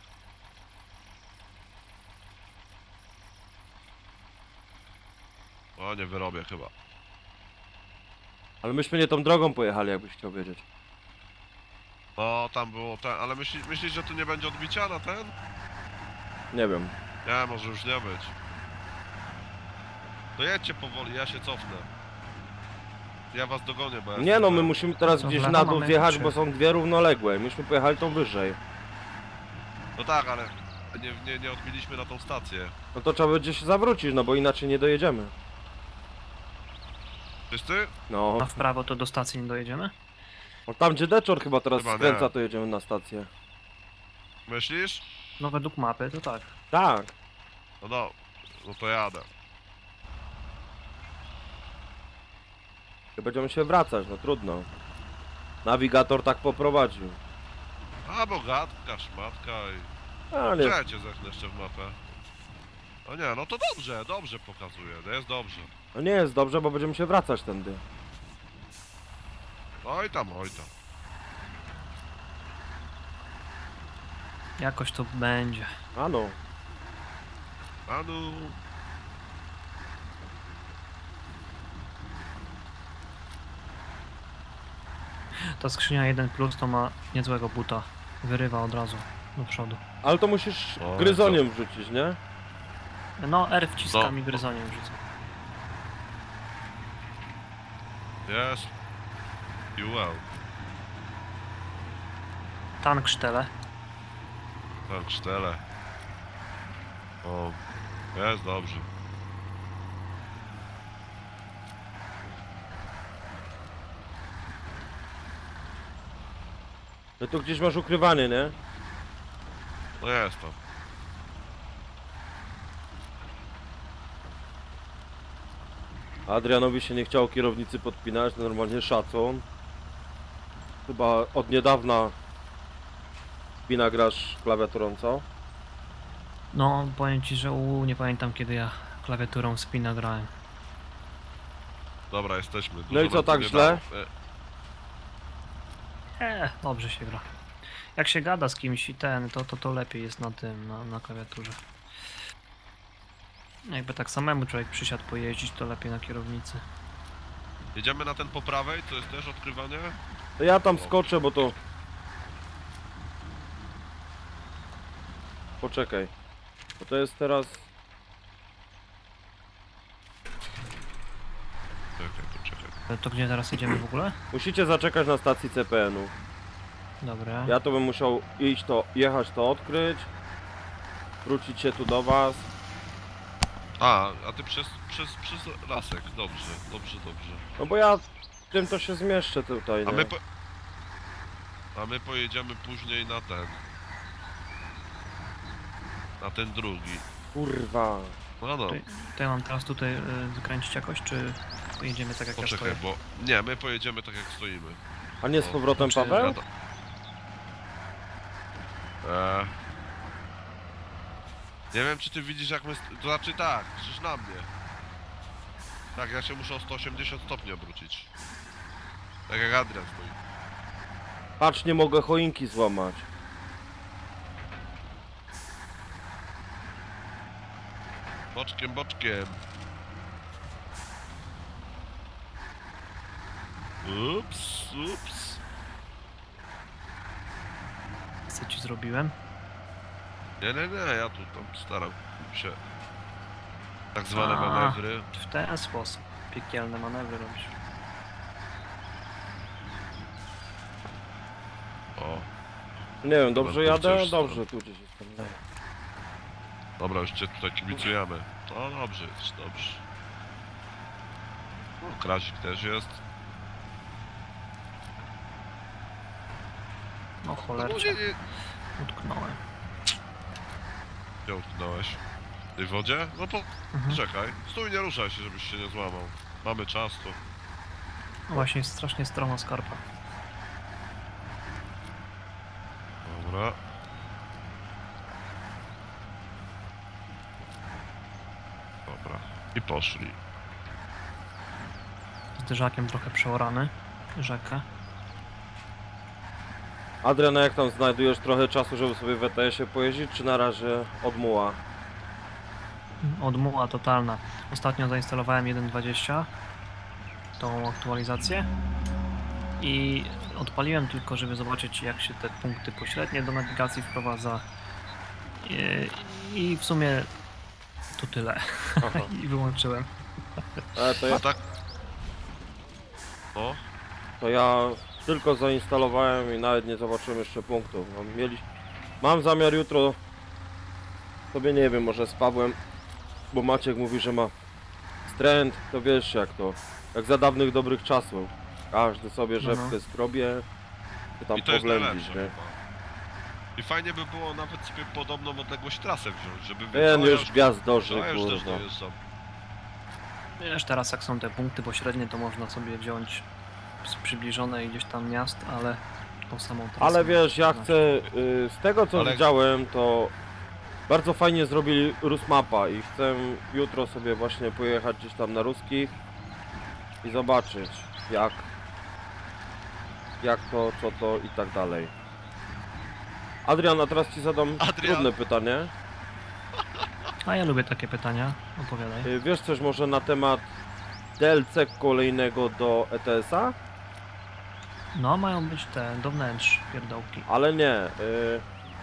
O, nie wyrobię chyba. Ale myśmy nie tą drogą pojechali, jakbyś chciał wiedzieć. No, tam było ten, ale myśli, myślisz, że tu nie będzie odbicia na ten? Nie wiem. Nie, może już nie być. To jedźcie powoli, ja się cofnę. Ja was dogonię, bo ja Nie jestem no, my ten- musimy teraz Co, w gdzieś lewo na dół mamy zjechać, trzy. bo są dwie równoległe. Myśmy pojechali tą wyżej. No tak, ale nie, nie, nie odbiliśmy na tą stację. No to trzeba będzie się zawrócić, no bo inaczej nie dojedziemy. Wszyscy? No, A w prawo to do stacji nie dojedziemy? no tam gdzie Deczor chyba teraz Chyba nie. skręca, to jedziemy na stację. Myślisz? No według mapy to tak. Tak. No no, no to jadę. I będziemy się wracać, no trudno. Nawigator tak poprowadził. A bogatka, szmatka i... Ale Czekaj, cię zechnę jeszcze w mapę. O nie, no to dobrze, dobrze pokazuje, no jest dobrze. no nie jest dobrze, bo będziemy się wracać tędy. Oj tam, oj tam. Jakoś to będzie. A no. A no... Ta skrzynia jeden plus to ma niezłego buta. Wyrywa od razu do przodu. Ale to musisz O, gryzoniem wrzucić, nie? No R wciskami No. gryzoniem rzucę. Jest. You well. Tank sztele. Tak, cztele. O, jest dobrze. No tu gdzieś masz ukrywanie, nie? No jest tam. Adrianowi się nie chciało kierownicy podpinać, normalnie szacun. Chyba od niedawna Spina grasz klawiaturą, co? No, powiem ci, że u, nie pamiętam kiedy ja klawiaturą spina grałem. Dobra, jesteśmy. No i Dużo co, nam to tak nie źle? dało. E, Eee, dobrze się gra. Jak się gada z kimś i ten, to, to, to lepiej jest na tym, na, na klawiaturze. Jakby tak samemu człowiek przysiadł pojeździć, to lepiej na kierownicy. Jedziemy na ten po prawej, to jest też odkrywanie? To ja tam skoczę, bo to... Poczekaj. Bo to jest teraz... Czekaj, poczekaj. Ale to gdzie teraz idziemy w ogóle? Musicie zaczekać na stacji C P N u. Dobra. Ja to bym musiał iść to, jechać to odkryć. Wrócić się tu do was. A, a ty przez, przez, przez lasek. Dobrze, dobrze, dobrze. No bo ja tym to się zmieszczę tutaj, A nie? my po... A my pojedziemy później na ten. Na ten drugi. Kurwa. No no, To, to ja mam teraz tutaj y, wykręcić jakoś, czy jedziemy tak jak ja poczekaj, stoję? bo... Nie, my pojedziemy tak jak stoimy. A nie z O, powrotem znaczy, Paweł? Wiado- Eee. Nie wiem czy ty widzisz jak my... st- To znaczy tak, przecież na mnie. Tak, ja się muszę o sto osiemdziesiąt stopni obrócić. Tak jak Adrian stoi. Patrz, nie mogę choinki złamać. Boczkiem, boczkiem. Ups, ups. Co ci zrobiłem? Nie, nie, nie, ja tu tam staram się. Tak zwane A. manewry. W ten sposób. Piekielne manewry robisz. O, Nie wiem, dobrze Chyba jadę? coś Dobrze, tu gdzieś jestem. Nie. dobra, już cię tutaj kibicujemy. No dobrze, jest dobrze. O, Krasik też jest. No No cholercie, nie, nie. utknąłem. Gdzie utknąłeś? W tej wodzie? No to Mhm. czekaj. Stój, nie ruszaj się, żebyś się nie złamał. Mamy czas to. No właśnie, jest strasznie stroma skarpa. Dobra. Dobra. I poszli. Zderzakiem trochę przeorany. Rzekę. Adrian, a jak tam znajdujesz trochę czasu, żeby sobie w E T S-ie pojeździć, czy na razie odmuła? Odmuła totalna. Ostatnio zainstalowałem jeden dwadzieścia, tą aktualizację i odpaliłem tylko, żeby zobaczyć jak się te punkty pośrednie do nawigacji wprowadza i, i w sumie to tyle. Aha. I wyłączyłem. E, to, ja, A tak? No. to ja tylko zainstalowałem i nawet nie zobaczyłem jeszcze punktów. Mam, mieli, mam zamiar jutro sobie, nie wiem, może z Pawłem, bo Maciek mówi, że ma stręt, to wiesz jak to, jak za dawnych dobrych czasów. Każdy sobie No, rzepkę no. skrobie, czy tam I to jest poglębić, najlepsze nie? chyba. I fajnie by było nawet sobie podobną odległość trasę wziąć, żeby... Ten o, ja już gwiazdorzy, no, ja już też kurwa. dojeżdżam. Wiesz, teraz jak są te punkty pośrednie, to można sobie wziąć z przybliżone gdzieś tam miast, ale tą samą trasę. Ale wiesz, ja znaczy. chcę, y, z tego co Ale- widziałem, to bardzo fajnie zrobili Rusmapa i chcę jutro sobie właśnie pojechać gdzieś tam na ruskich i zobaczyć jak, jak to, co to i tak dalej. Adrian, a teraz ci zadam Adrian. trudne pytanie. A ja lubię takie pytania, opowiadaj. Y, Wiesz coś może na temat D L C kolejnego do E T S-a? No, mają być te do wnętrz pierdołki. Ale nie, y,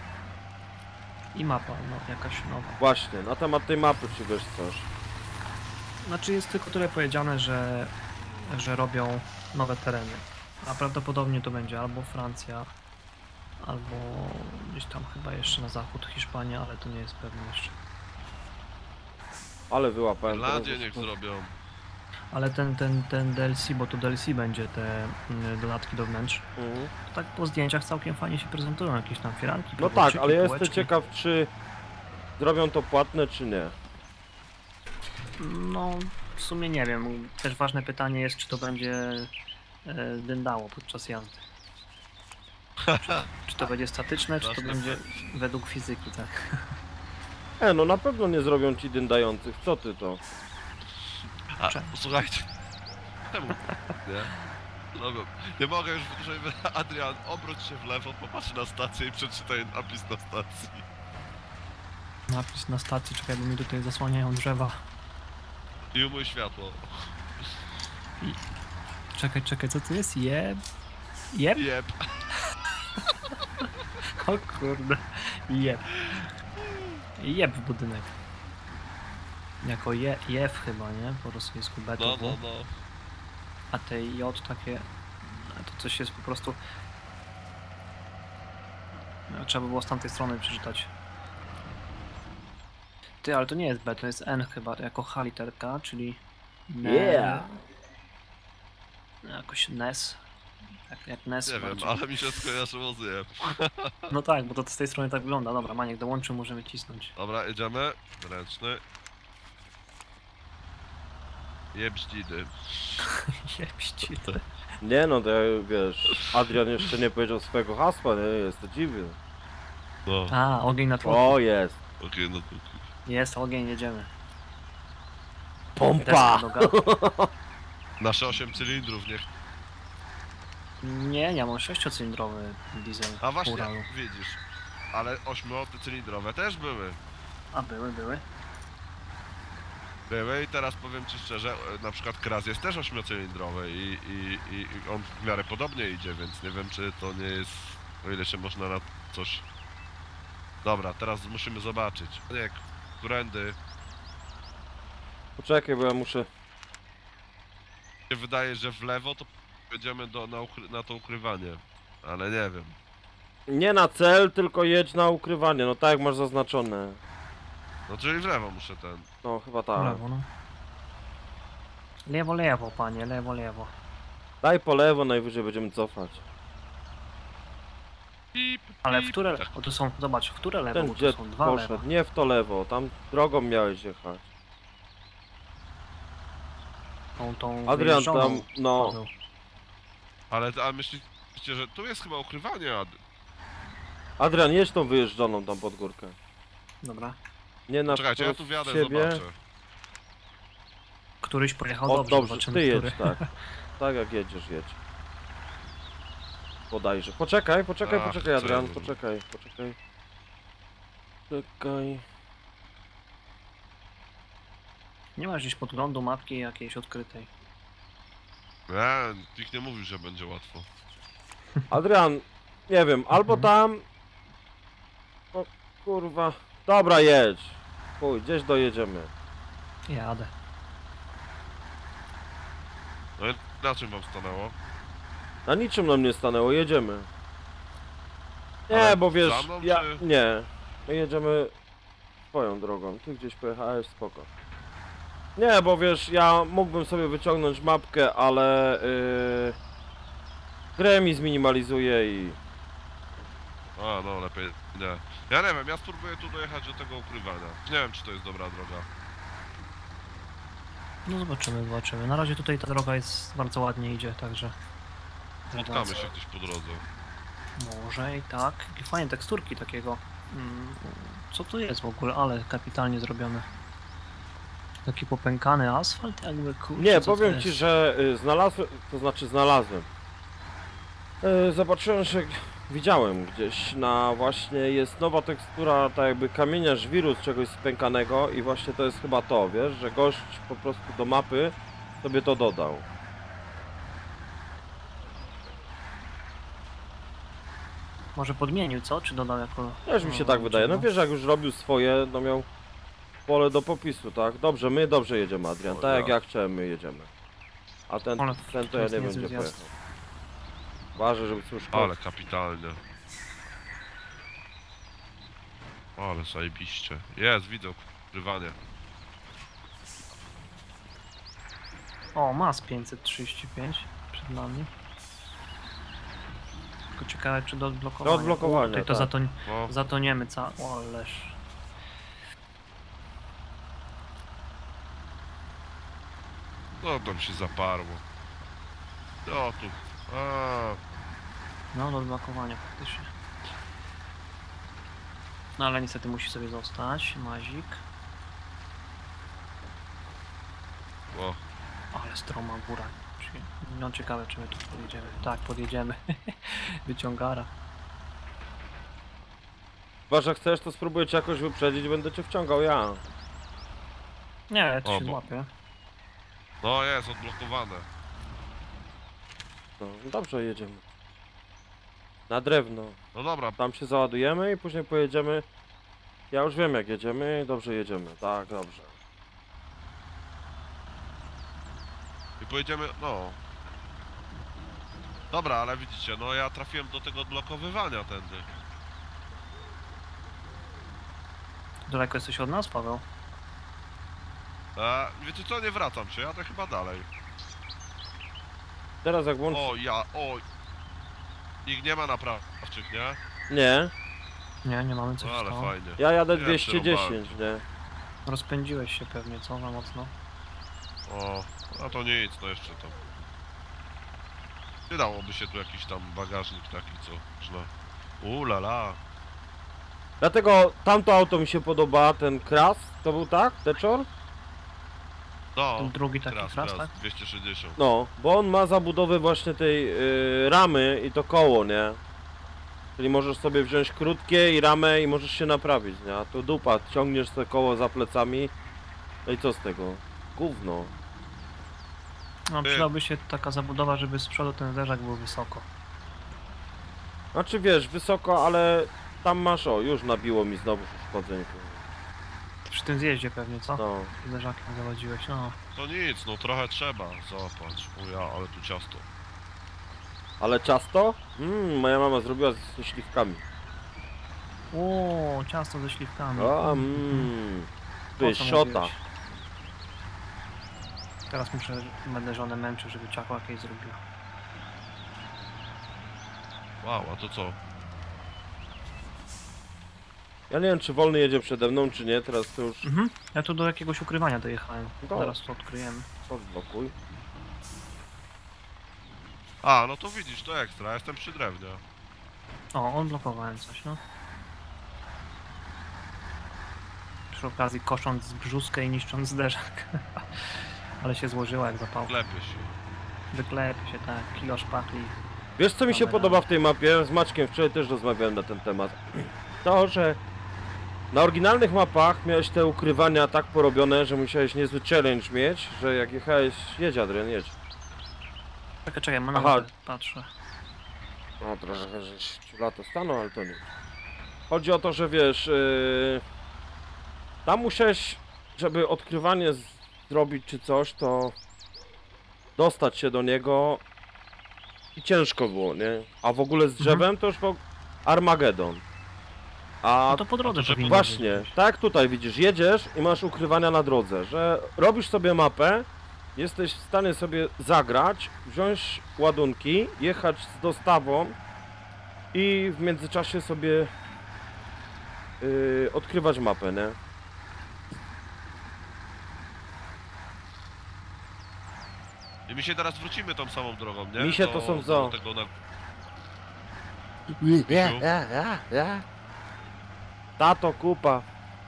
I mapa, no jakaś nowa. właśnie, na temat tej mapy czy wiesz coś? Znaczy jest tylko tyle powiedziane, że, że robią nowe tereny. A prawdopodobnie to będzie albo Francja, albo gdzieś tam chyba jeszcze na zachód Hiszpania, ale to nie jest pewne jeszcze. Ale wyłapałem teraz, Irlandię że- niech zrobią. Ale ten, ten, ten D L C, bo to D L C będzie te mm, dodatki do wnętrz, Mhm. to tak po zdjęciach całkiem fajnie się prezentują, jakieś tam firanki, No tak, powolczyki, ale ja jestem półeczki. ciekaw, czy zrobią to płatne, czy nie. No, w sumie nie wiem. Też ważne pytanie jest, czy to będzie e, dyndało podczas jazdy. Czy, czy to będzie statyczne, czy to Ważne będzie według fizyki, tak? E, no na pewno nie zrobią ci dyndających, co ty to? A, Czemu? słuchajcie. Czemu? Nie? No, bo nie mogę już dłużej... Adrian, obróć się w lewo, popatrz na stację i przeczytaj napis na stacji. Napis na stacji, czekaj, bo mi tutaj zasłaniają drzewa. I umyj światło. Czekaj, czekaj, co to jest? Jeb? Jeb? Jeb. O kurde. Jeb. Jeb w budynek. Jako je, jew chyba, nie? Po rosyjsku B No, to no, było. no. A te J takie... a to coś jest po prostu... No, trzeba by było z tamtej strony przeczytać. Ty, ale to nie jest B, to jest N chyba, jako H literka, czyli... Ne... Yeah. Jakoś N E S. Jak, jak N E S Nie wiem, bardziej. ale mi się skojarzyło z jeb. No tak, bo to z tej strony tak wygląda. Dobra, Maniek dołączył, możemy cisnąć. Dobra, jedziemy. Ręczny. Jeb ździdy. Jebści. Nie no, to ja, wiesz, Adrian jeszcze nie powiedział swojego hasła, nie? Jest to dziwne. No, A, ogień na tłoku. O, jest. okej, no to... Jest ogień, jedziemy. Pompa! Deska do gazu. Nasze osiem cylindrów, niech... Nie, ja mam sześciocylindrowy diesel. A właśnie, Uralu. widzisz. Ale ośmiocylindrowe też były. A były, były. Były i teraz powiem ci szczerze, e, na przykład Kras jest też ośmiocylindrowy i, i, i i on w miarę podobnie idzie, więc nie wiem czy to nie jest, o ile się można na coś... Dobra, teraz musimy zobaczyć. Nie, którędy. Poczekaj, bo ja muszę... Mi się wydaje, że w lewo to jedziemy do, na, ukry, na to ukrywanie, ale nie wiem. Nie na cel, tylko jedź na ukrywanie, no tak jak masz zaznaczone. No czyli w lewo muszę ten. No, chyba Po tak. lewo, no. Lewo, lewo, panie, lewo, lewo. Daj po lewo, najwyżej będziemy cofać. Pip, Ale w pip. które... Tak. O, tu są, zobacz, w które lewo, Ten bo tu jet są dwa poszedł, lewa. nie w to lewo, tam drogą miałeś jechać. Tą, tą Adrian wyjeżdżoną, tam, no, Paweł. Ale, ale myślicie, że tu jest chyba ukrywanie, Ad... Adrian, jedź tą wyjeżdżoną tam pod górkę. Dobra. Nie na Czekajcie, ja wprost tu wjadę, siebie. zobaczę. Któryś pojechał O, dobrze, dobrze, zobaczymy, ty który. jedź, tak. Tak jak jedziesz, jedź. Bodajże. Poczekaj, poczekaj, Ach, poczekaj, Adrian, co? poczekaj, poczekaj. Czekaj. Nie masz gdzieś podglądu mapki jakiejś odkrytej. Nie, nikt nie mówił, że będzie łatwo. Adrian, nie wiem, albo Mhm. tam... O kurwa. Dobra, jedź. Chuj, gdzieś dojedziemy. Jadę. No i na czym wam stanęło? Na niczym nam nie stanęło, jedziemy. Nie, Ale bo wiesz, za mną, ja... czy- Nie. My jedziemy swoją drogą. Ty gdzieś pojechałeś, spoko. Nie, bo wiesz, ja mógłbym sobie wyciągnąć mapkę, ale... Yy... Grę mi zminimalizuje i... A, no lepiej nie. Ja nie wiem, ja spróbuję tu dojechać do tego ukrywania. Nie wiem, czy to jest dobra droga. No zobaczymy, zobaczymy. Na razie tutaj ta droga jest bardzo ładnie idzie, także... Spotkamy się gdzieś po drodze. Może i tak. Jakie fajne teksturki takiego. Mm, co tu jest w ogóle? Ale kapitalnie zrobione. Taki popękany asfalt jakby, kurczę, Nie, co to powiem jest? ci, że y, znalazłem, to znaczy znalazłem. Y, zobaczyłem, że widziałem gdzieś na właśnie jest nowa tekstura tak jakby kamienia żwiru z czegoś spękanego i właśnie to jest chyba to, wiesz, że gość po prostu do mapy sobie to dodał. Może podmienił, co? Czy dodał jako... Też mi się no, tak wydaje. No czego? wiesz, jak już robił swoje, no miał pole do popisu, tak? Dobrze, my dobrze jedziemy, Adrian. O, Tak jak ja. ja chciałem, my jedziemy. A ten, Ale ten to to ja jest nie wiem, niezły gdzie zjazd. pojechał. Uważaj, żeby cóż. Ale kapitalnie. Ale zajebiście. Jest, widzę ukrywanie. O, mas pięćset trzydzieści pięć przed nami. Tylko ciekawe, czy do odblokowania. Do odblokowania, Tutaj to tak. zaton No, zatoniemy ca... O, ależ... no tam się zaparło. No tu. A, No, do odblokowania faktycznie. No, ale niestety musi sobie zostać. Mazik. o. Ale stroma góra. No, ciekawe, czy my tu podjedziemy. Tak, podjedziemy. Wyciągara. Chyba, że chcesz, to spróbuję cię jakoś wyprzedzić, będę cię wciągał ja. Nie, to O, się bo- złapie. No jest odblokowane. No, dobrze, jedziemy. Na drewno. No dobra, Tam się załadujemy i później pojedziemy. Ja już wiem jak jedziemy, dobrze jedziemy. Tak, dobrze. i pojedziemy, no. Dobra, ale widzicie, no ja trafiłem do tego odblokowywania tędy. Daleko jesteś od nas, Paweł? A, wiecie co, nie wracam się, jadę chyba dalej. Teraz jak włącz... O, ja, o. Ich nie ma naprawczych, nie? Nie, Nie, nie mamy co No się ale stało. fajnie. ja jadę Ja dwieście dziesięć, nie? Rozpędziłeś się pewnie, co? Za mocno. O, no to nic, no jeszcze tam. Nie dałoby się tu jakiś tam bagażnik taki, co, że no. Ulala. Dlatego tamto auto mi się podoba, ten Kras, to był tak? Teczor? No, Ten drugi taki teraz, kras, teraz, tak? dwieście sześćdziesiąt. No, bo on ma zabudowę właśnie tej y, ramy i to koło, nie? Czyli możesz sobie wziąć krótkie i ramę i możesz się naprawić, nie? A tu dupa, ciągniesz to koło za plecami. No i co z tego? Gówno. No, Ty. przydałby się taka zabudowa, żeby z przodu ten zderzak był wysoko. Znaczy wiesz, wysoko, ale tam masz, o, już nabiło mi znowu uszkodzeń. Przy tym zjeździe pewnie, co? No. Zderzakiem zawodziłeś, no. To nic, no trochę trzeba. Zobacz, o ja, ale tu ciasto. Ale ciasto? Mmm, moja mama zrobiła ze śliwkami. O, ciasto ze śliwkami. O, mmm. Po Ty, co szota. mówiłeś? Teraz muszę, będę żonę męczył, żeby ciacho jakieś zrobiła. Wow, a to co? Ja nie wiem, czy wolny jedzie przede mną, czy nie, teraz to już Mhm. Ja tu do jakiegoś ukrywania dojechałem. Dobra. Zaraz to odkryjemy. odblokuj. A, no to widzisz, to ekstra, ja jestem przy drewnie. O, odblokowałem coś, no. Przy okazji kosząc brzuskę i niszcząc zderzak. Ale się złożyła jak zapał. Klepie się. Wyklepie się, tak. Kilo szpachli. Wiesz co mi się Dobra. podoba w tej mapie? Z Maćkiem wczoraj też rozmawiałem na ten temat. To, że na oryginalnych mapach miałeś te ukrywania tak porobione, że musiałeś niezły challenge mieć, że jak jechałeś... Jedź Adrian, jedź. Czekaj, czekaj, ma na Aha. mapę, patrzę. No trochę żeś ci lato stanął, ale to nie. Chodzi o to, że wiesz... Yy... Tam musiałeś, żeby odkrywanie z- zrobić czy coś, to... Dostać się do niego... I ciężko było, nie? A w ogóle z drzewem to już w... Armagedon. A No to po drodze a to, że powinno właśnie, być. tak tutaj widzisz, jedziesz i masz ukrywania na drodze, że robisz sobie mapę, jesteś w stanie sobie zagrać, wziąć ładunki, jechać z dostawą i w międzyczasie sobie yy, odkrywać mapę, nie? I my się teraz wrócimy tą samą drogą, nie? Mi się do, to są do zo. tego na... Ja, ja, ja, ja. Tato, kupa.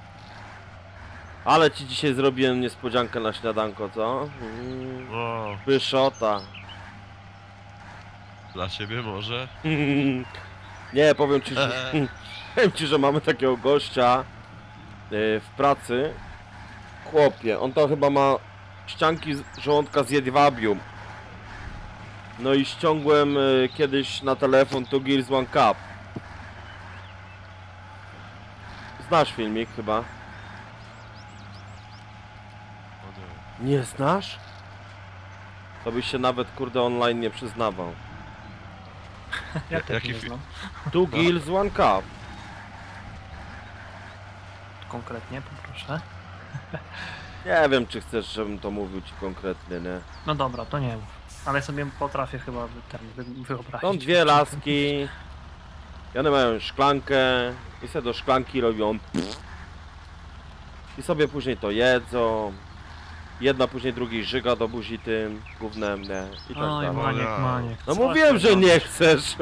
Ale ci dzisiaj zrobiłem niespodziankę na śniadanko, co? Mm, O, pyszota. dla ciebie może? Nie, powiem ci, że, powiem ci, że mamy takiego gościa yy, w pracy. Chłopie, on to chyba ma ścianki z żołądka z jedwabiu. No i ściągłem yy, kiedyś na telefon to Gears One Cup. Znasz filmik chyba? O nie. Nie znasz? To byś się nawet kurde online nie przyznawał. Ja też Jaki nie fi- znam. Two Gears One Cup. Konkretnie, poproszę. Nie wiem, czy chcesz, żebym to mówił ci konkretnie, nie? No dobra, to nie mów. Ale sobie potrafię chyba wy- ten wy- wyobrazić. Są dwie laski. I one mają szklankę. I sobie do szklanki robią. I sobie później to jedzą. Jedna później drugiej żyga do buzi tym gównem, nie? I tak Oj, dalej. maniek, ja. maniek. No coś mówiłem, ty że nie robisz. chcesz.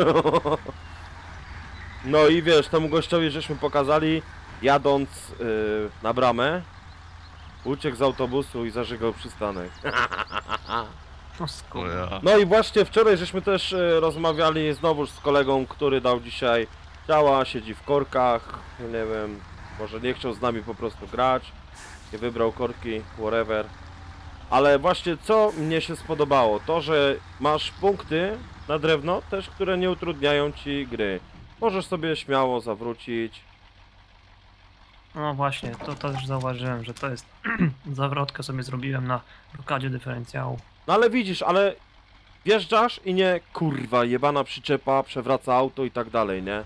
No i wiesz, temu gościowi żeśmy pokazali, jadąc yy, na bramę, uciekł z autobusu i zażygał przystanek. No O skurwa. ja. No i właśnie wczoraj żeśmy też yy, rozmawiali znowuż z kolegą, który dał dzisiaj ciała, siedzi w korkach, nie wiem, może nie chciał z nami po prostu grać, nie wybrał korki, whatever. Ale właśnie co mnie się spodobało, to że masz punkty na drewno też, które nie utrudniają ci gry. Możesz sobie śmiało zawrócić. No właśnie, to też zauważyłem, że to jest zawrotkę sobie zrobiłem na blokadzie dyferencjału. No ale widzisz, ale wjeżdżasz i nie kurwa, jebana przyczepa, przewraca auto i tak dalej, nie?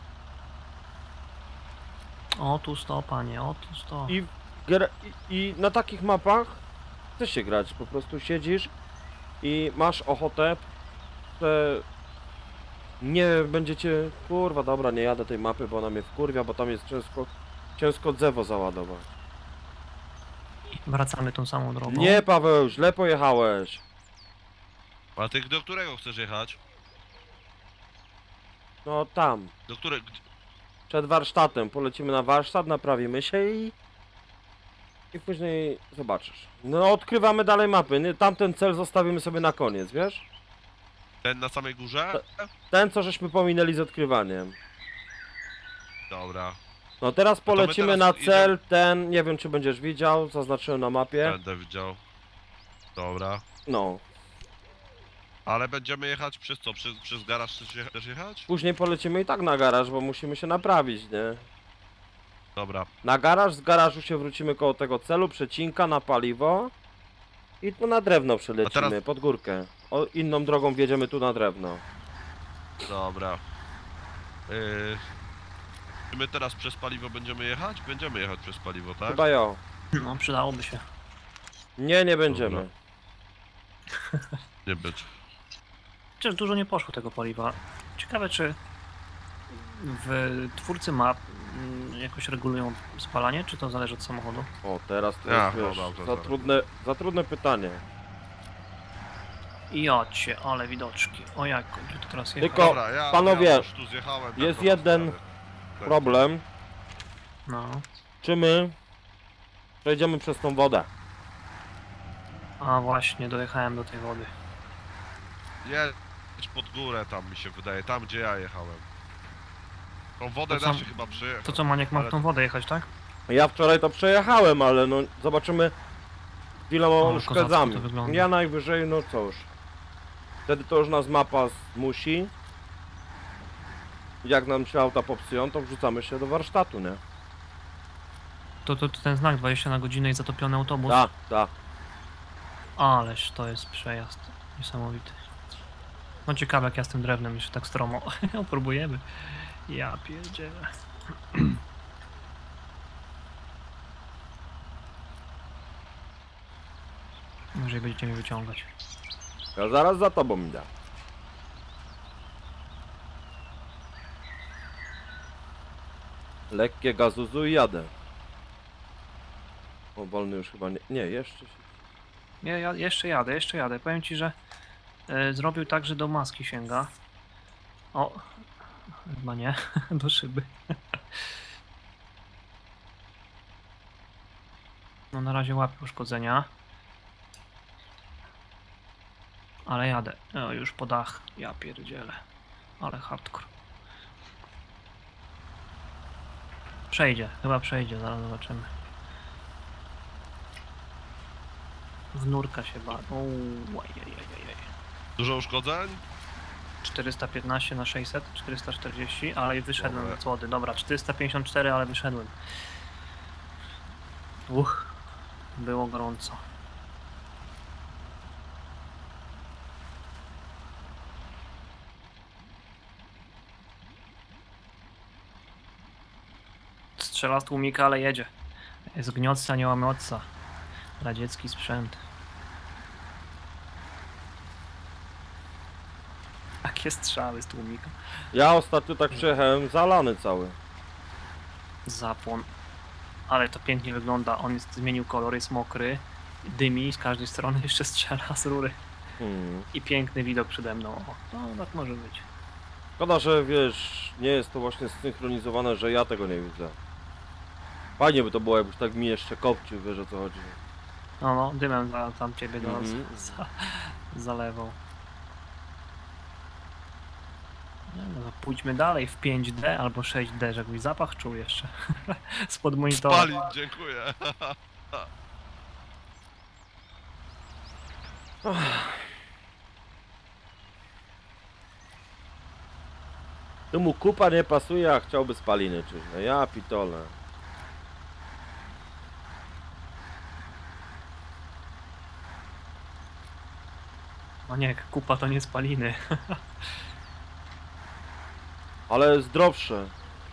O tu sto, panie, o tu sto. I, gra- i, i na takich mapach chce się grać, po prostu siedzisz i masz ochotę, że nie będziecie, kurwa dobra, nie jadę tej mapy, bo ona mnie wkurwia, bo tam jest ciężko, ciężko drzewo załadować. Wracamy tą samą drogą. Nie Paweł, źle pojechałeś. A ty do którego chcesz jechać? No tam, Do którego? przed warsztatem, polecimy na warsztat, naprawimy się i... I później zobaczysz. No odkrywamy dalej mapy, nie? Tamten cel zostawimy sobie na koniec, wiesz? Ten na samej górze? Ten co żeśmy pominęli z odkrywaniem. Dobra, No teraz to my polecimy teraz na idziemy- cel, ten, nie wiem czy będziesz widział, zaznaczyłem na mapie. będę widział. Dobra. No, Ale będziemy jechać przez co? Przez, przez garaż chcesz jecha- też jechać? później polecimy i tak na garaż, bo musimy się naprawić, nie? Dobra. Na garaż, z garażu się wrócimy koło tego celu, przecinka na paliwo. I tu na drewno przelecimy, A teraz- pod górkę. O, inną drogą wjedziemy tu na drewno. Dobra. Yy... Czy my teraz przez paliwo będziemy jechać? Będziemy jechać przez paliwo, tak? Chyba jo. No przydałoby się. Nie, nie będziemy. Dobra. Nie być. Przecież dużo nie poszło tego paliwa. Ciekawe czy w twórcy map mm, jakoś regulują spalanie, czy to zależy od samochodu? O, teraz to Ja, jest, no wiesz, dobrze, za zaraz. trudne, za trudne pytanie. I ocie, ale widoczki. O jak, gdzie to teraz jechać? Tylko- Dobra, ja, panowie, ja już tu zjechałem. tak jest to jeden rozstawię. Tak. Problem, No. czy my przejdziemy przez tą wodę. A właśnie, dojechałem do tej wody. Jedź pod górę tam mi się wydaje, tam gdzie ja jechałem. Tą wodę To co- da się chyba przyjechać. To co, Maniek, ma Ale- w tą wodę jechać, tak? Ja wczoraj to przejechałem, ale no zobaczymy O, chwilą szkadzami. kozacko to wygląda. Ja najwyżej, no cóż. Wtedy to już nas mapa zmusi. Jak nam się auta popsują, to wrzucamy się do warsztatu, nie? To, to, to ten znak dwadzieścia na godzinę i zatopiony autobus. Tak, tak. Ależ to jest przejazd niesamowity. No ciekawe jak ja z tym drewnem jeszcze tak stromo. Próbujemy. Ja pierdzielę. Może będziecie mnie wyciągać. Ja zaraz za tobą idę. Lekkie gazuzu i jadę. O, wolny już chyba nie. Nie, jeszcze się. Nie, ja jeszcze jadę, jeszcze jadę. Powiem ci, że e, zrobił tak, że do maski sięga. O, chyba nie, do szyby. No na razie łapię uszkodzenia. Ale jadę. O, już po dach. Ja pierdzielę. Ale hardcore. Przejdzie, chyba przejdzie, zaraz zobaczymy. W nurka się ba... Uuu, ajajajajaj. Dużo uszkodzeń? czterysta piętnaście na sześćset, czterysta czterdzieści, ale i wyszedłem Dobra. z wody. Dobra, czterysta pięćdziesiąt cztery, ale wyszedłem. Uch, było gorąco. Strzela z tłumika, ale jedzie. Jest gniotca, nie łamiotca. Radziecki sprzęt. Jakie strzały z tłumika. Ja ostatnio tak przyjechałem zalany cały. Zapłon. Ale to pięknie wygląda. On jest, zmienił kolor, jest mokry. Dymi z każdej strony, jeszcze strzela z rury. Hmm. I piękny widok przede mną. O, no tak może być. Szkoda, że wiesz, nie jest to właśnie zsynchronizowane, że ja tego nie widzę. Fajnie by to było, jakbyś tak mi jeszcze kopcił, wiesz o co chodzi. No, no, dymem za, tam ciebie do Mhm. za, zalewał. Nie, no to pójdźmy dalej w pięć D albo sześć D, żebyś zapach czuł jeszcze. Spod monitora. Spalić, dziękuję. Tu mu kupa nie pasuje, a chciałby spaliny czyś. No ja pitole. No nie, kupa to nie spaliny. Ale zdrowsze.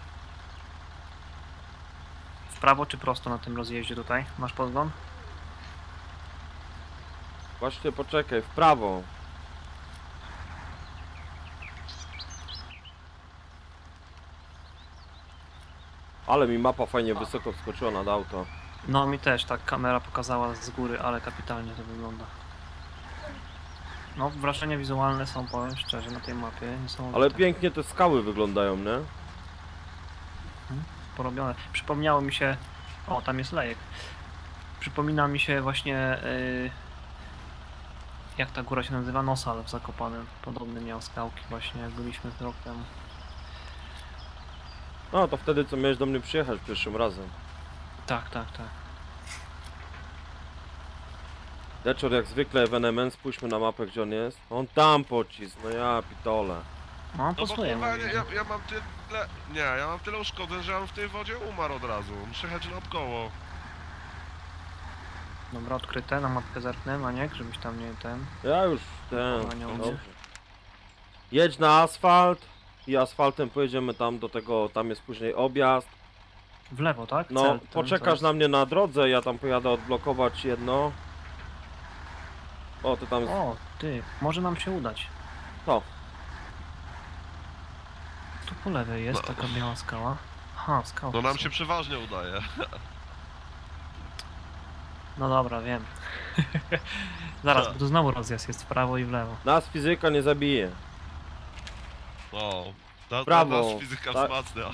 W prawo czy prosto na tym rozjeździe tutaj? Masz podgląd? Właśnie poczekaj, w prawo. Ale mi mapa fajnie wysoko wskoczyła nad auto. No mi też tak kamera pokazała z góry, ale kapitalnie to wygląda. No wrażenia wizualne są, powiem szczerze, na tej mapie niesamowite. Ale pięknie te skały wyglądają, nie? Porobione. Przypomniało mi się... O, tam jest lejek. Przypomina mi się właśnie... Yy... Jak ta góra się nazywa? Nosal w Zakopanem. Podobny miał skałki właśnie, jak byliśmy z rok temu. No to wtedy co miałeś do mnie przyjechać pierwszym razem. Tak, tak, tak. Deczor jak zwykle ewenement, spójrzmy na mapę gdzie on jest. On tam pocisk, no ja pitole. No, No bo pasuje. kurwa, moim ja, ja, ja mam tyle... Nie, ja mam tyle uszkodzeń, że ja bym w tej wodzie umarł od razu. Muszę jechać naokoło. Dobra, odkryte, na mapkę zerknę, Maniek, żebyś tam nie ten... Ja już ten. Panią, Dobrze. nie? Jedź na asfalt i asfaltem pojedziemy tam do tego, tam jest później objazd. W lewo, tak? No, Cel ten, co poczekasz jest- na mnie na drodze, ja tam pojadę odblokować jedno. O, ty tam... O, ty, może nam się udać. To. Tu po lewej jest No. taka biała skała. Aha, skała. No nam się przeważnie udaje. No dobra, wiem. Zaraz, Co? bo tu znowu rozjazd jest w prawo i w lewo. Nas fizyka nie zabije. No. Ta, Brawo. ta nas fizyka Tak. wzmacnia.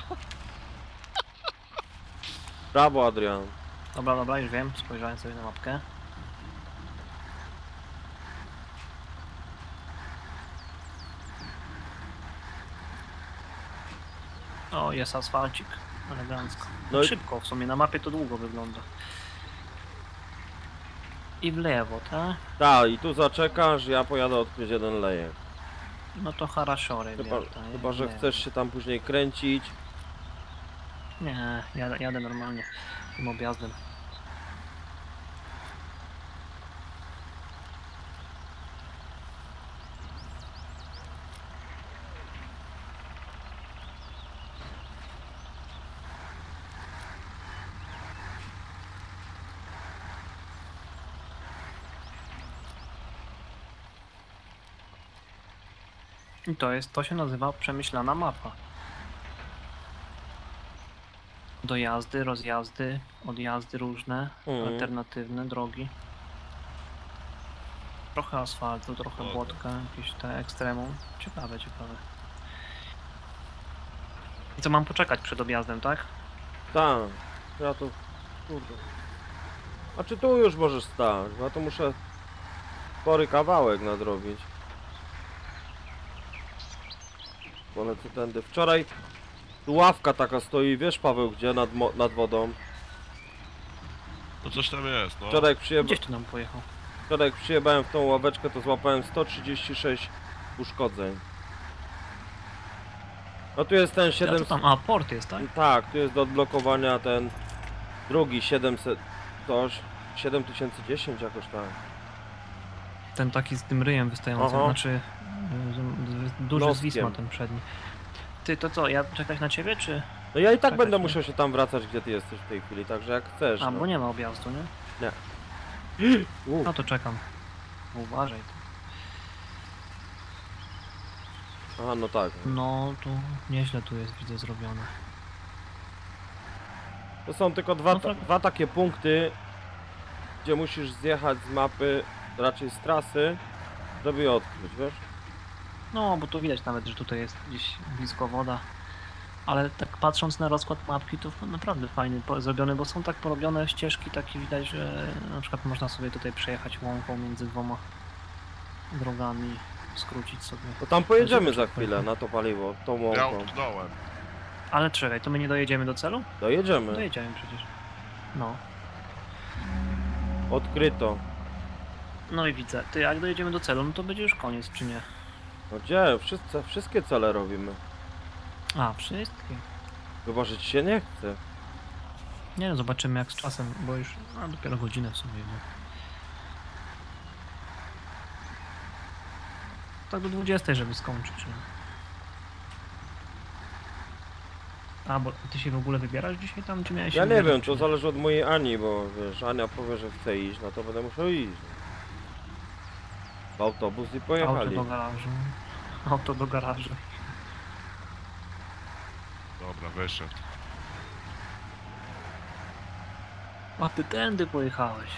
Brawo, Adrian. Dobra, dobra, już wiem, spojrzałem sobie na mapkę. O, jest asfalcik. Elegancko. No i- Szybko w sumie, na mapie to długo wygląda. I w lewo, tak? Tak, i tu zaczekasz, ja pojadę odkryć jeden lejek. No to haraszory. Chyba, Bierta, nie? chyba że Nie. chcesz się tam później kręcić. Nie, jadę, jadę normalnie tym objazdem. I to jest, to się nazywa przemyślana mapa. Dojazdy, rozjazdy, odjazdy różne, Mhm. alternatywne drogi. Trochę asfaltu, trochę Ładnie. błotka, jakieś te ekstremum. Ciekawe, ciekawe. I co, mam poczekać przed objazdem, tak? Tak, ja to... Kurde. A czy tu już możesz stać? Bo ja to muszę spory kawałek nadrobić. Polecę tędy. Wczoraj tu ławka taka stoi, wiesz Paweł gdzie? Nad, mo- nad wodą. To coś tam jest, no. Wczoraj jak, przyjeba- Gdzieś tu nam pojechał. Wczoraj jak przyjebałem w tą ławeczkę to złapałem sto trzydzieści sześć uszkodzeń. No tu jest ten Ja siedem... to tam, a port jest, tak? Tak, tu jest do odblokowania ten drugi siedemset... Toż siedem tysięcy dziesięć jakoś tak. Ten taki z tym ryjem wystającym, Aha. znaczy y, z- duży Noskiem. zwis ma ten przedni. Ty, to co, ja czekać na ciebie, czy... No ja i tak Tak, będę tak. musiał się tam wracać, gdzie ty jesteś w tej chwili, także jak chcesz. A, no. bo nie ma objazdu, nie? Nie. U, No to czekam. Uważaj. aha, no tak. No to nieźle tu jest, widzę, zrobione. To są tylko dwa, No ta, tak. dwa takie punkty, gdzie musisz zjechać z mapy, raczej z trasy, żeby je odkryć, wiesz? No, bo tu widać nawet, że tutaj jest gdzieś blisko woda. Ale tak patrząc na rozkład mapki, to naprawdę fajny po- zrobiony, bo są tak porobione ścieżki, takie widać, że na przykład można sobie tutaj przejechać łąką między dwoma drogami, skrócić sobie. To tam pojedziemy Zobacz, za jak chwilę pojechał. na to paliwo, tą Ja łąką. utknąłem. Ale czekaj, to my nie dojedziemy do celu? Dojedziemy. Dojedziemy przecież. No. Odkryto. No i widzę. Ty, jak dojedziemy do celu, no to będzie już koniec, czy nie? No gdzie? Wszyscy, wszystkie cele robimy. A, wszystkie. Chyba, że ci się nie chce. Nie no, zobaczymy jak z czasem, bo już a, dopiero godzinę w sumie. No. Tak do dwudziestej, żeby skończyć. No. A, bo ty się w ogóle wybierasz dzisiaj tam, czy miałeś się Ja nie wybierać, wiem, czy to zależy od mojej Ani, bo wiesz, Ania powie, że chce iść, no to będę musiał iść. W autobus i Auto pojechali. do garażu. Auto do garażu. Dobra, wyszedł. A ty tędy pojechałeś.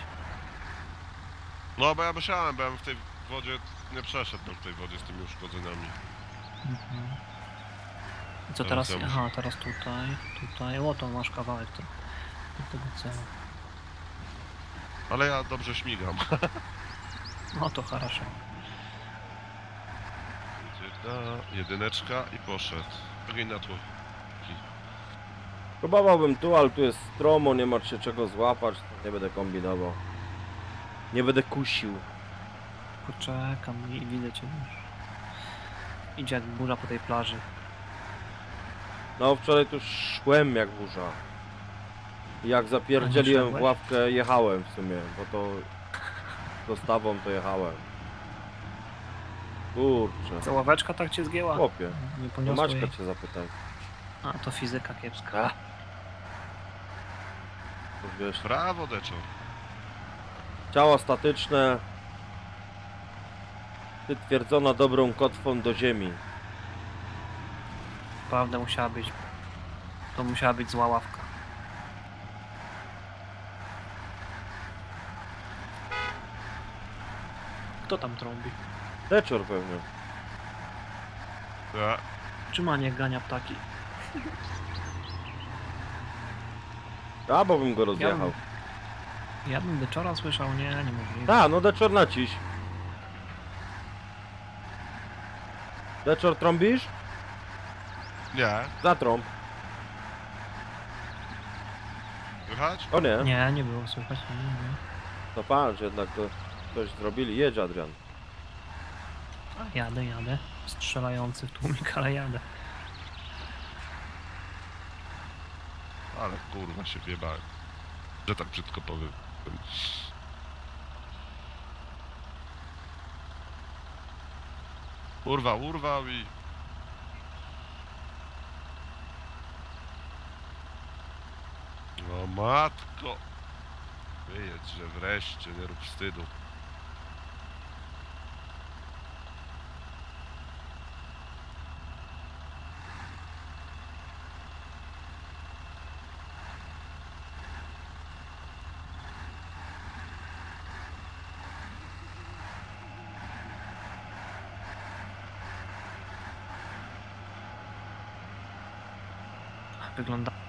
No bo ja myślałem, bo ja bym w tej wodzie nie przeszedł w tej wodzie z tymi uszkodzeniami. Mhm. I co Teraz teraz? ja Aha, teraz tutaj, tutaj. O, to masz kawałek to, do tego celu. Ale ja dobrze śmigam. No to хорошо. Jedna, jedyneczka i poszedł. Ogień na tło. Próbowałbym tu, ale tu jest stromo, nie ma się czego złapać, to nie będę kombinował. Nie będę kusił. Poczekam i widzę cię już. Idzie jak burza po tej plaży. No wczoraj tu szłem jak burza. I jak zapierdzieliłem w szedłeś? ławkę, jechałem w sumie, bo to dostawą to jechałem. Kurczę. Co, ławeczka tak cię zgięła? Chłopie, Nie to poniosło Maćka jej. cię zapytaj. A, to fizyka kiepska. A. To wiesz, Brawo, Deczo. ciało statyczne. Wytwierdzona dobrą kotwą do ziemi. Prawda musiała być. To musiała być zła ławka. Kto tam trąbi? Deczor pewnie. Ja. Czy ma nie gania ptaki? A, bo bym go rozjechał. Ja bym wieczora słyszał, nie, niemożliwe. Tak, no Deczor naciś. Deczor trąbisz? Nie. Zatrąb. Słychać? O nie. Nie, nie było słychać. Nie, nie. To patrz, jednak to coś zrobili. Jedź, Adrian. A jadę, jadę. Strzelający w tłumik, ale jadę. Ale kurwa się wjebałem. Że tak brzydko powiem. Urwał, urwał i... O matko! Wyjedź, że wreszcie, nie rób wstydu. Wygląda...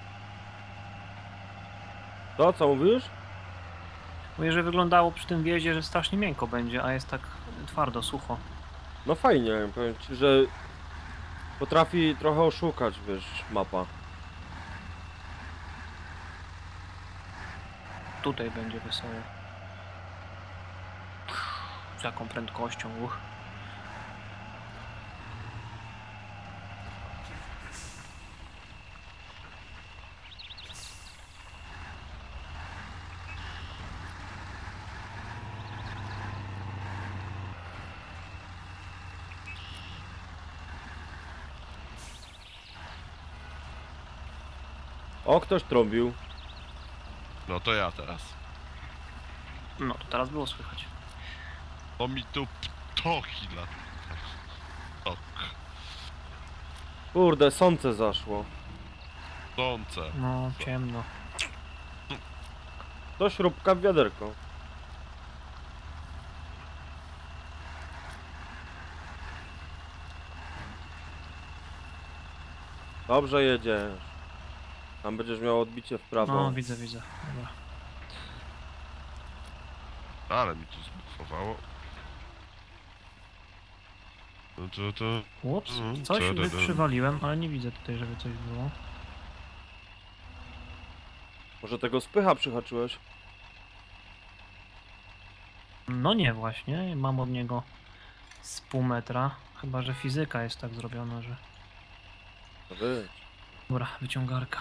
To, co mówisz? Mówię, że wyglądało przy tym wjeździe, że strasznie miękko będzie, a jest tak twardo, sucho. No fajnie, powiem ci, że potrafi trochę oszukać, wiesz, mapa. Tutaj będzie wesoło. Z jaką prędkością, uch. O, ktoś trąbił. No to ja teraz. No to teraz było słychać. Bo mi tu ptoki latają. Tok. Kurde, słońce zaszło. Słońce. No, ciemno. To śrubka w wiaderko. Dobrze jedziesz. Tam będziesz miał odbicie w prawo. No, widzę, widzę. Dobra. Ale mi tu zbufowało. No to to... Ups, Mm, coś co, wy to- przywaliłem, ale nie widzę tutaj, żeby coś było. Może tego spycha przyhaczyłeś? No nie właśnie, mam od niego z pół metra. Chyba, że fizyka jest tak zrobiona, że... To być. Dobra, wyciągarka.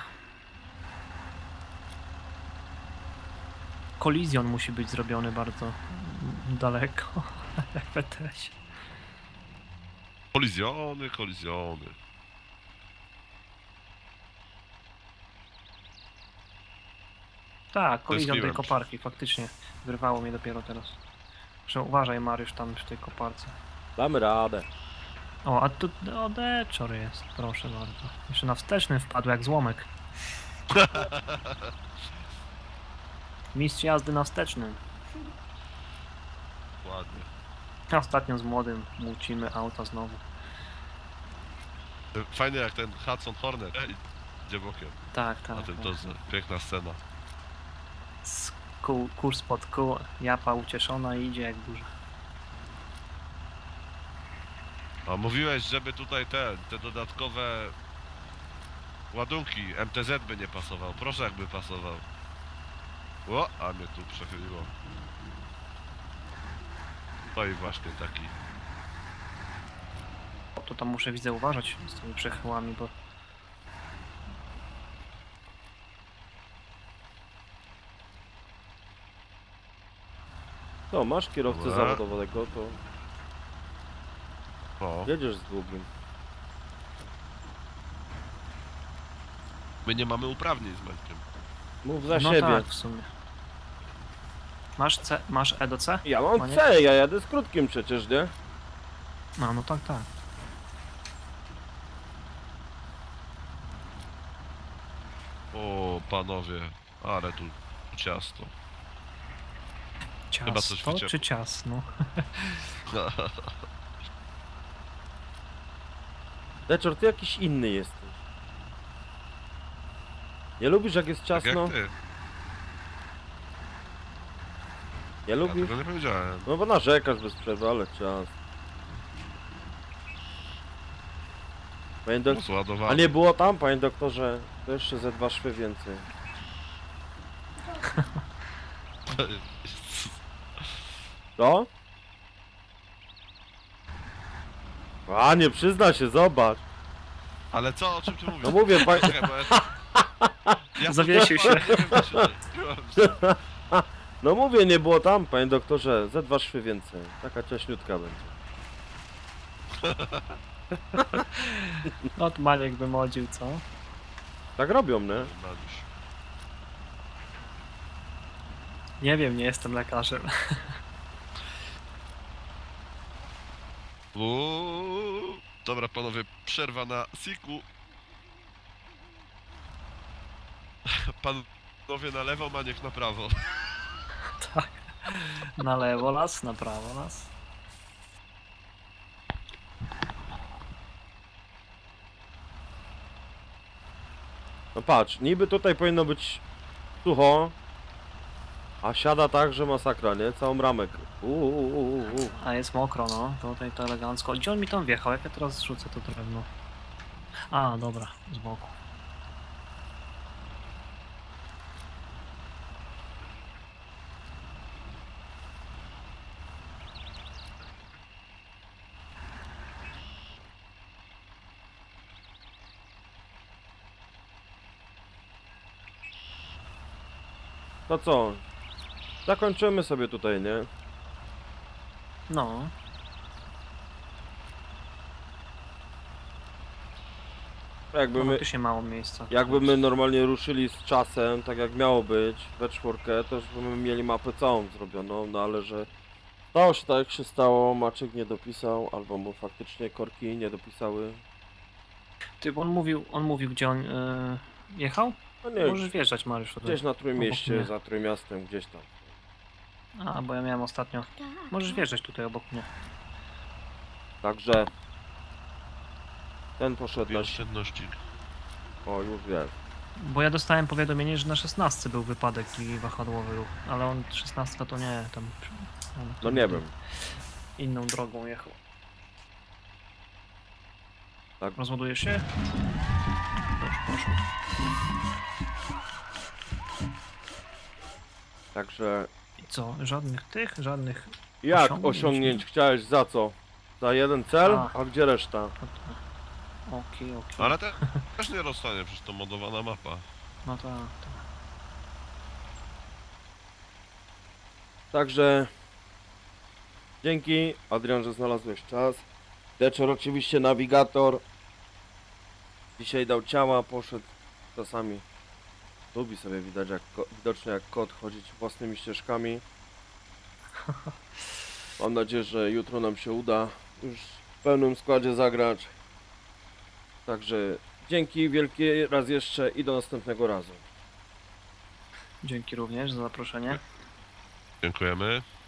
Kolizjon musi być zrobiony bardzo daleko. Jak w E T S-ie. Kolizjony, kolizjony. Tak, kolizjon tej Tęskniłem. koparki, faktycznie. Wyrwało mnie dopiero teraz. Że uważaj, Mariusz, tam w tej koparce. Damy radę. O, a tu o, deczor jest, proszę bardzo. Jeszcze na wstecznym wpadł jak złomek. Mistrz jazdy na wstecznym. Ładnie. A ostatnio z młodym mucimy auta znowu. Fajnie jak ten Hudson Hornet Ej, idzie bokiem Tak, tak. na tym tak. torze. Piękna scena. Z kół, kurz spod kół, japa ucieszona i idzie jak burza. A mówiłeś, żeby tutaj te, te dodatkowe ładunki M T Z by nie pasował. Proszę jakby pasował. O, a mnie tu przechyliło. No i właśnie taki. O, to tam muszę widzę uważać z tymi przechyłami, bo To masz kierowcę Dobra. zawodowego, to O, jedziesz z długim. my nie mamy uprawnień z Metkiem. Mów za no siebie. tak w sumie. Masz C, masz E do C? Ja mam Panie? C, ja jadę z krótkim przecież, nie? No, no tak, tak. O, panowie, ale tu ciasto. Chyba coś Ciasto wyciekło. czy ciasno? Deczor, ty jakiś inny jesteś. Nie lubisz jak jest Tak ciasno? jak ty. Nie Ja lubisz? tego nie powiedziałem. No bo narzekasz bez przerwy, ale czas. Panie dok... No, zładowałem. A nie było tam, panie doktorze? To jeszcze ze dwa szwy więcej. Co? A nie przyzna się, zobacz. Ale co, o czym ty mówisz? No mówię, pa... Czekaj, bo ja... Ja Zawiesił się. nie wiem, co się- No mówię, nie było tam, panie doktorze. Ze dwa szwy więcej. Taka ciaśniutka będzie. No to Maniek by modził, co? Tak robią, nie? Mariusz. Nie wiem, nie jestem lekarzem. Uuu. Dobra panowie, przerwa na siku. Panowie na lewo, Maniek na prawo. Tak. Na lewo las, na prawo las. No patrz, niby tutaj powinno być sucho, a siada tak, że masakra, nie? Całą ramek. Uuu, uu, uu, uu. A jest mokro, no. Tutaj to elegancko. Gdzie on mi tam wjechał? Jak ja teraz zrzucę to drewno? A, dobra, z boku. To co? Zakończymy sobie tutaj, nie? No. Jakby No, my, faktycznie mało miejsca. jakby my normalnie ruszyli z czasem, tak jak miało być, we czwórkę, to już byśmy mieli mapę całą zrobioną, no ale że stało się tak jak się stało, Maciek nie dopisał, albo mu faktycznie korki nie dopisały. Ty, bo on mówił, on mówił gdzie on e, jechał? No nie, Możesz wjeżdżać, Mariusz. tutaj. gdzieś na obok Trójmieście, mnie. za Trójmiastem, gdzieś tam. A, bo ja miałem ostatnio. Możesz wjeżdżać tutaj obok mnie. Także ten poszedł Dwie na... oszczędności. O, już jest. Bo ja dostałem powiadomienie, że na szesnastce był wypadek i wahadłowy ruch, ale on szesnastka to nie, tam... on No tam nie wiem. Inną drogą jechał. Tak. Rozładujesz się? Już poszło. Także I co? Żadnych tych? Żadnych... jak Osiągnięć? osiągnięć chciałeś za co? Za jeden cel? A. A gdzie reszta? Okej, okej. Ale te, też nie rozstanie, przecież to modowana mapa. No tak, tak. Także dzięki, Adrian, że znalazłeś czas. Deczor oczywiście nawigator. Dzisiaj dał ciała, poszedł czasami. Lubi sobie widać jak ko- widocznie jak kot chodzić własnymi ścieżkami. Mam nadzieję, że jutro nam się uda już w pełnym składzie zagrać. Także dzięki wielkie raz jeszcze i do następnego razu. Dzięki również za zaproszenie. Dziękujemy.